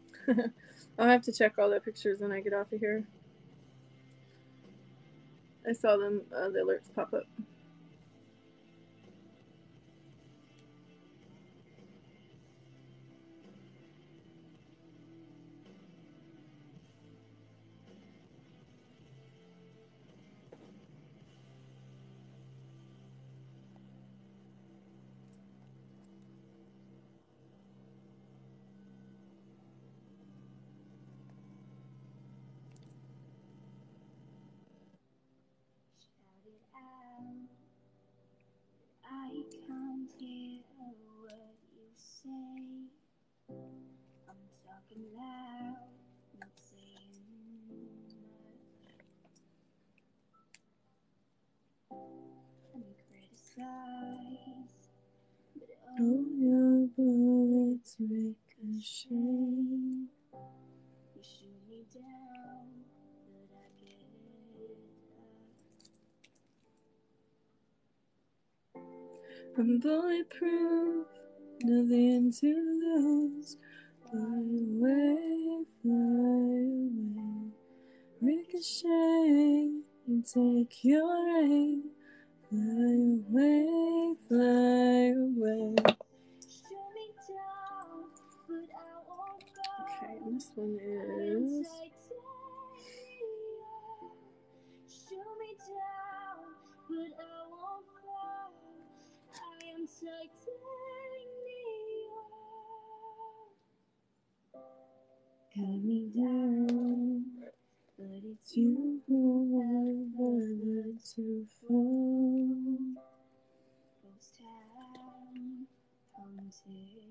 I'll have to check all the pictures when I get off of here. I saw them, uh, the alerts pop up. I can't hear a word you say. I'm talking loud, not saying much. And criticize, but All your bullets ricochet. you shoot me down, but I get up. I'm bulletproof, nothing to lose. Fly away, fly away. Ricochet, you take your aim. Fly away, fly away. Shoot me down, but I won't go. Okay, this one is... Shoot me down, but I won't fall. I am titanium. Cut me down, but it's You who want never to fall. Ghost town, haunted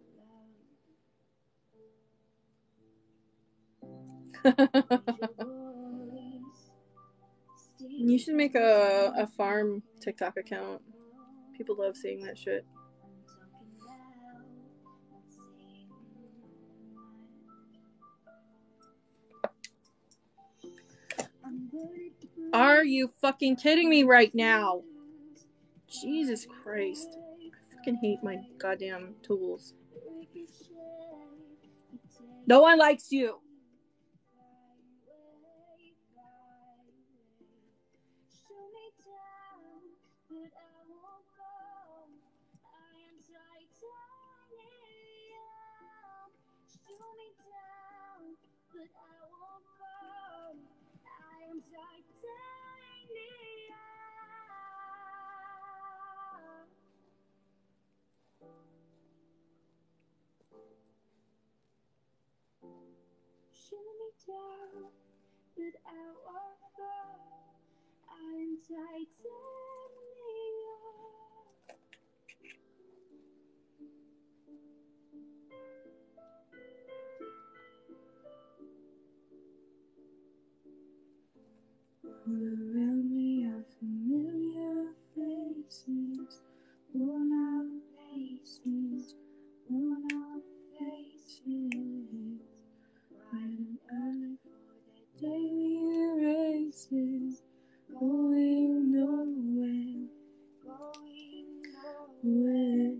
love. You should make a, a farm TikTok account. People love seeing that shit. Are you fucking kidding me right now? Jesus Christ. I fucking hate my goddamn tools. No one likes you. Shoot me down, but I won't fall. I'm titanium. All around me are familiar faces, worn out faces, worn out faces. Bright and early for their daily races, going nowhere, going nowhere.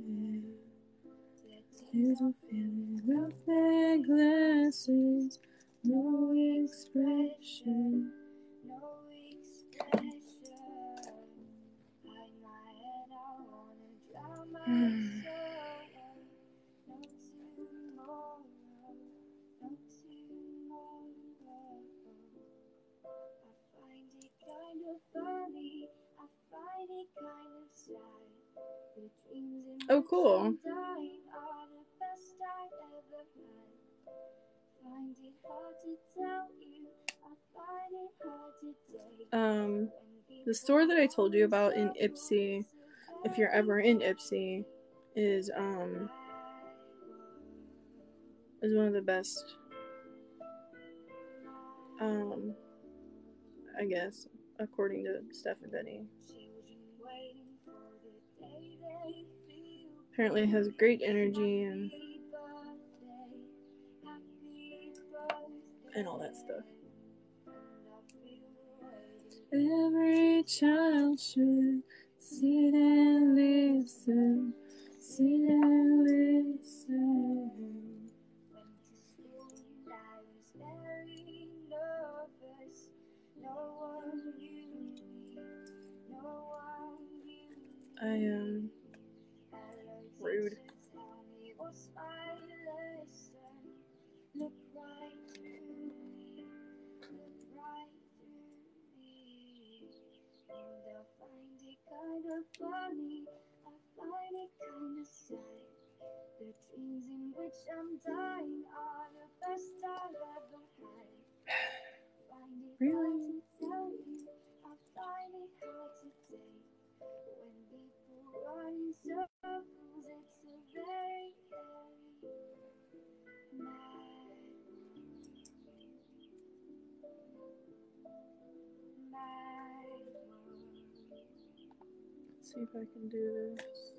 Tears are filling up their glasses, no expression. No expression. Hide my head, I wanna drown my soul. No tomorrow, no tomorrow. I find it kind of funny, I find it kind of sad. The dreams in Oh, which cool. I'm dying are the best I've ever had. Find it hard to tell you. I find it hard to take. Um, the store that I told you about in Ipsy, if you're ever in Ipsy, is um is one of the best. Um, I guess according to Steph and Benny. Apparently, it has great energy and and all that stuff. Every child should sit and listen, sit and listen. Went to school and I was very nervous. No one knew me. kinda funny, I find it kinda sad. The dreams in which I'm dying are the best I've ever had. Find it really? Hard to tell you, I find it hard to take. When people run in circles, it's a very, very mad, mad world. Let's see if I can do this.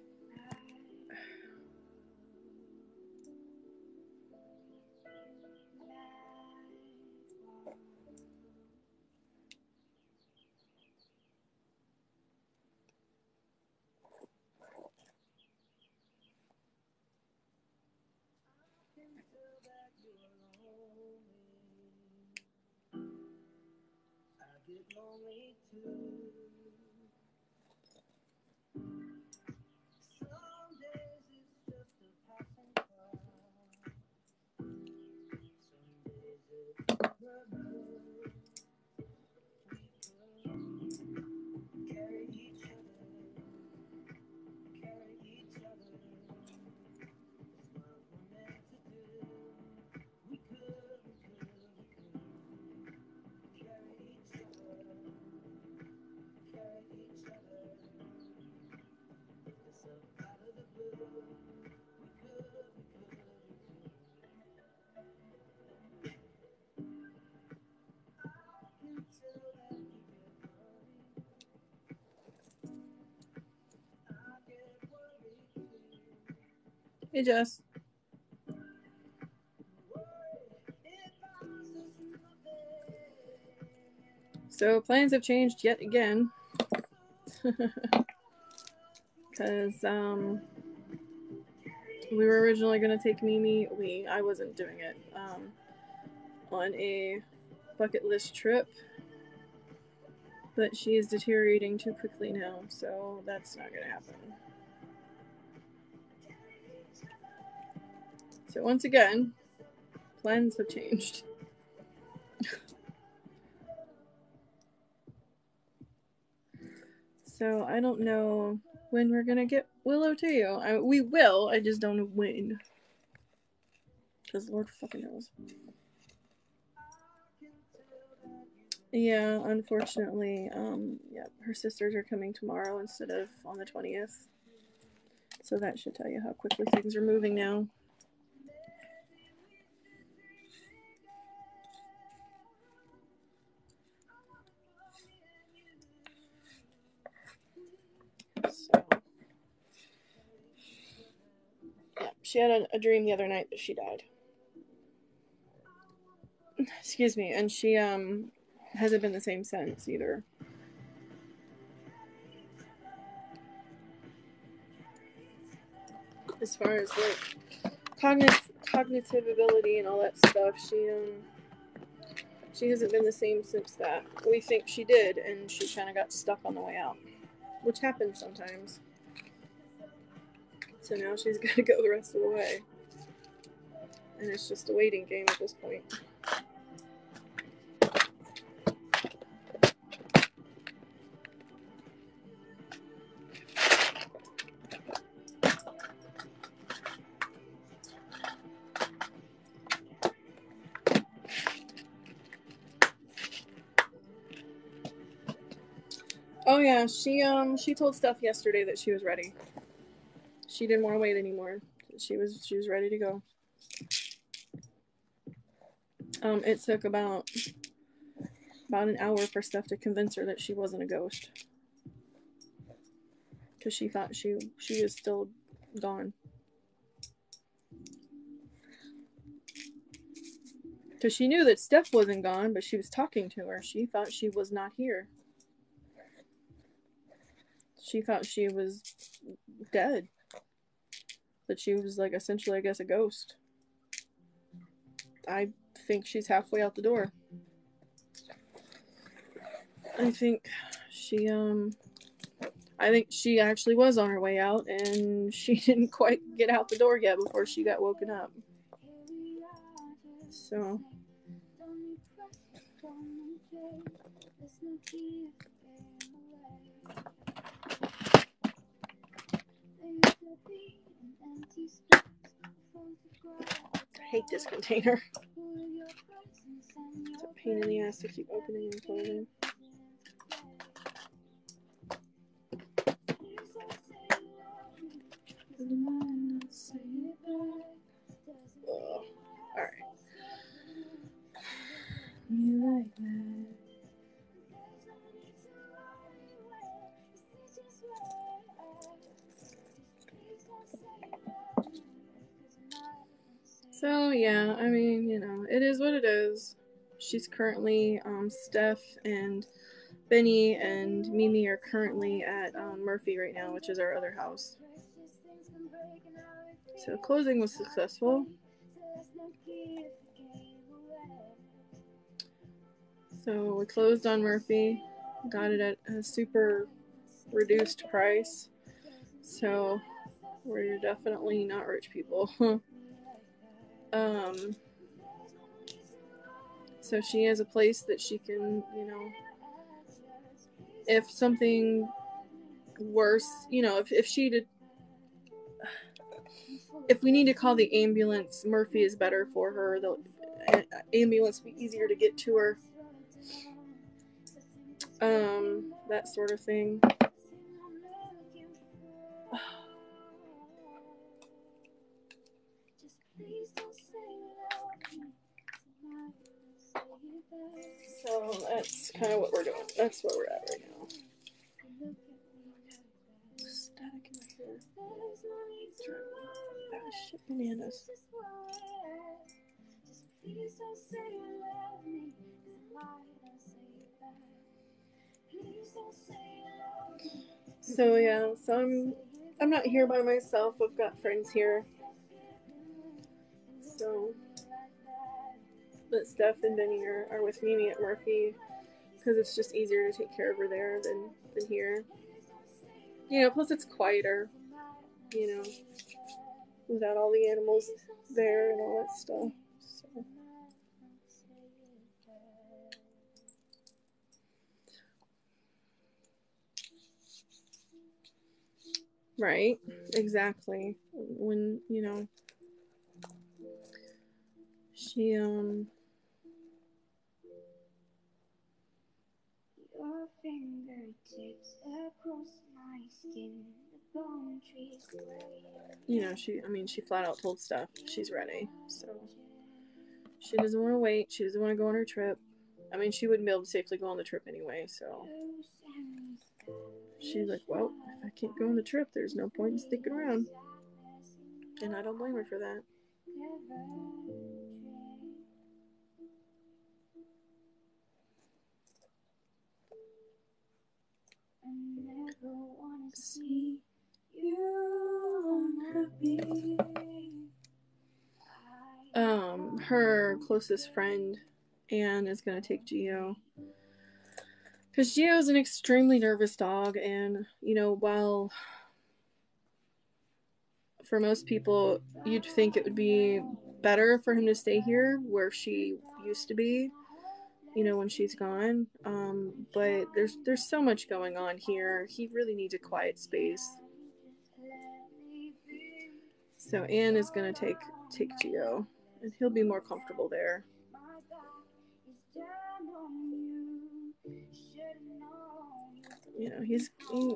I get lonely too. Some days it's just a passing cloud. Some days it's the blue. We could carry each other, carry each other. It's what we're meant to do. We could, we could, we could carry each other, carry each other. It's up out of the blue. We could, we could, we could. I can tell that you get worried. I get worried too. Hey, Jess. So plans have changed yet again. Because um, we were originally going to take Mimi, we, I wasn't doing it, um, on a bucket list trip. But she is deteriorating too quickly now, so that's not going to happen. So once again, plans have changed. So I don't know when we're gonna get Willow to you. I, we will, I just don't know when. Because Lord fucking knows. Yeah, unfortunately, um, yeah, her sisters are coming tomorrow instead of on the twentieth. So that should tell you how quickly things are moving now. So, yeah, she had a, a dream the other night that she died. Excuse me, and she um hasn't been the same since either. As far as like cognitive cognitive ability and all that stuff, she um she hasn't been the same since that. We think she did, and she kind of got stuck on the way out, which happens sometimes. So now she's got to go the rest of the way, and it's just a waiting game at this point. Oh yeah, she um she told Steph yesterday that she was ready. She didn't want to wait anymore. She was she was ready to go. Um, it took about about an hour for Steph to convince her that she wasn't a ghost, because she thought she she was still gone. Because she knew that Steph wasn't gone, but she was talking to her. She thought she was not here. She thought she was dead. That she was, like, essentially, I guess, a ghost. I think she's halfway out the door. I think she, um... I think she actually was on her way out, and she didn't quite get out the door yet before she got woken up. So... I hate this container. It's a pain in the ass to keep opening and closing. Ugh. Alright. You like that? So yeah, I mean, you know, it is what it is. She's currently, um, Steph and Benny and Mimi are currently at um, Murphy right now, which is our other house. So closing was successful. So we closed on Murphy, got it at a super reduced price. So we're definitely not rich people. um, so she has a place that she can, you know, if something worse, you know, if, if she did, if we need to call the ambulance, Murphy is better for her. The ambulance will be easier to get to her. Um, that sort of thing. So that's kind of what we're doing. That's where we're at right now. Static in my hair. Ah, shit, bananas. So yeah, so I'm I'm not here by myself. I've got friends here. So, but Steph and Benny are, are with Mimi at Murphy because it's just easier to take care of her there than than here. You know, plus it's quieter. You know, without all the animals there and all that stuff. So. Right, exactly. When, you know, she, um, your fingertips across my skin, the bone trees you know, she, I mean, she flat out told Steph she's ready, so she doesn't want to wait, she doesn't want to go on her trip. I mean, she wouldn't be able to safely go on the trip anyway, so she's like, well, if I can't go on the trip, there's no point in sticking around. And I don't blame her for that. See you unhappy. Um, her closest friend, Anne, is gonna take Geo. Because Geo's an extremely nervous dog, and, you know, while for most people you'd think it would be better for him to stay here where she used to be, you know, when she's gone, um, but there's there's so much going on here. He really needs a quiet space. So Anne is gonna take take Geo, and he'll be more comfortable there. You know, he's he,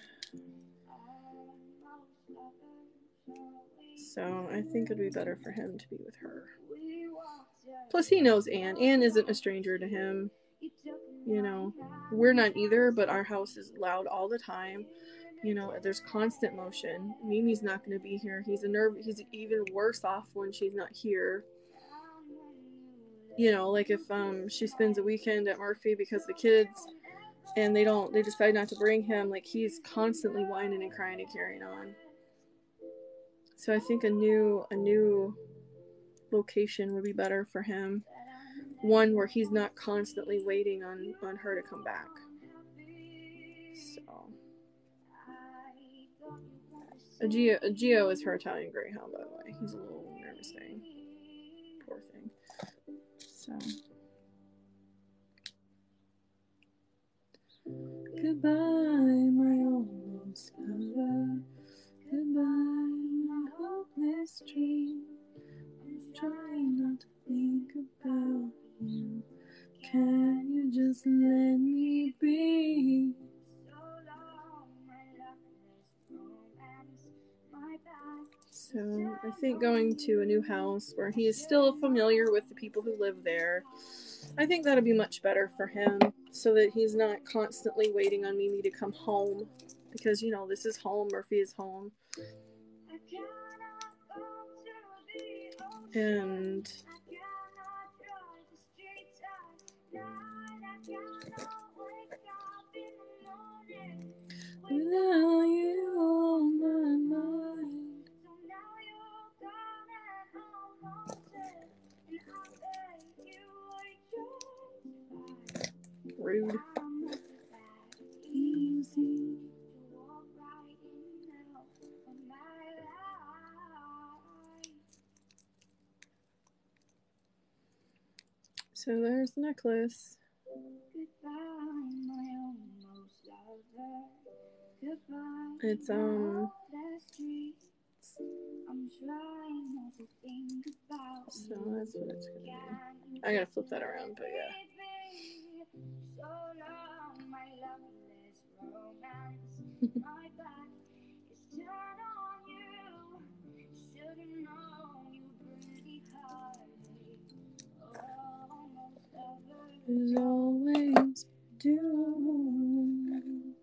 so I think it'd be better for him to be with her. Plus, he knows Anne. Anne isn't a stranger to him. You know, we're not either, but our house is loud all the time. You know, there's constant motion. Mimi's not going to be here. He's a nerve. He's even worse off when she's not here. You know, like if um she spends a weekend at Murphy because the kids, and they don't, they decide not to bring him, like he's constantly whining and crying and carrying on. So I think a new a new location would be better for him. One where he's not constantly waiting on, on her to come back. So a Geo, a Geo is her Italian Greyhound, by the way. He's a little nervous thing. Poor thing. So goodbye, my almost lover. Goodbye, my hopeless So I think going to a new house where he is still familiar with the people who live there, I think that'll be much better for him, so that he's not constantly waiting on Mimi to come home, because, you know, this is home, Murphy is home. And without you on my mind. Rude. Easy. So there's the necklace. It's um so that's what it's gonna be. I gotta flip that around, but yeah. There's always do.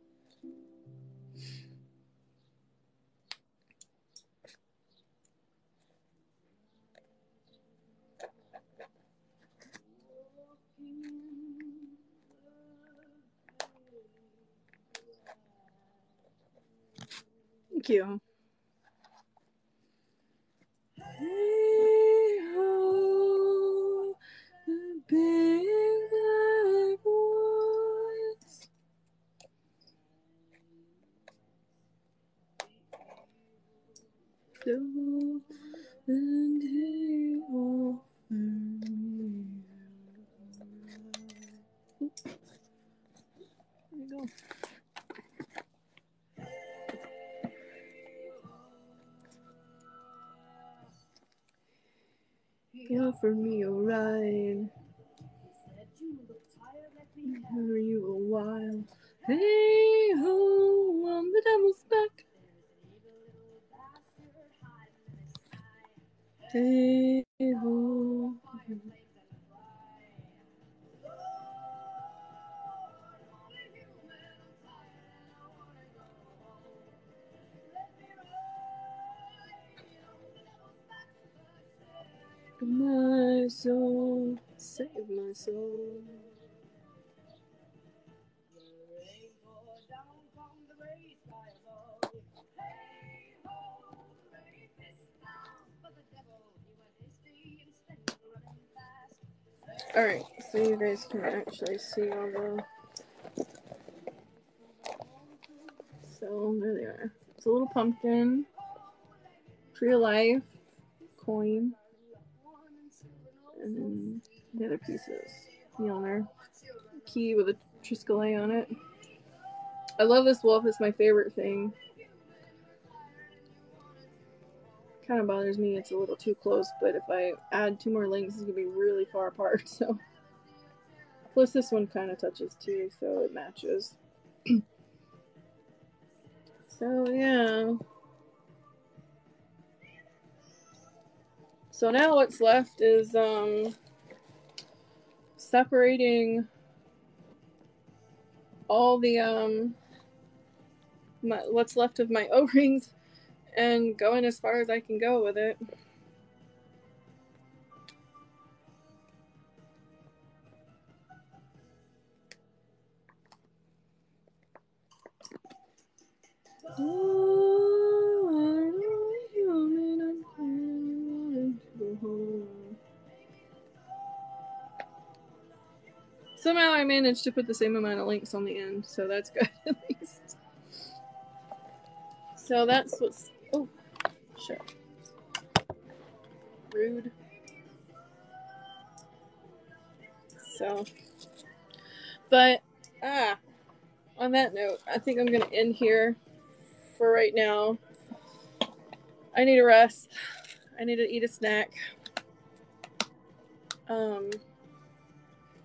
Thank you. Hey ho, the big black woods. So, and he offered me. There you go. He offered me a ride. For you a while. Hey ho, on the devil's back. Hey ho. My soul, save my soul. Alright, so you guys can actually see all the... So, there they are. It's a little pumpkin. Tree of Life. Coin. And then the other pieces. Mjolnir. Key with a Triskele on it. I love this wolf. It's my favorite thing. Kind of bothers me. It's a little too close, but if I add two more links, it's going to be really far apart. So, plus this one kind of touches too, so it matches. So, yeah. So now what's left is um, separating all the, um, my, what's left of my O-rings and going as far as I can go with it. Somehow I managed to put the same amount of links on the end, so that's good at least. So that's what's... Oh, shit. Rude. So, but, ah, on that note, I think I'm going to end here for right now. I need a rest. I need to eat a snack. Um,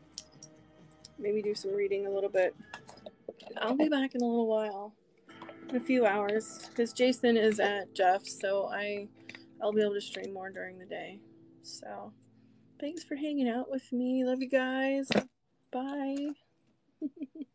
maybe do some reading a little bit. I'll be back in a little while. a few hours because Jason is at Jeff's, so I I'll be able to stream more during the day. So thanks for hanging out with me. Love you guys. Bye.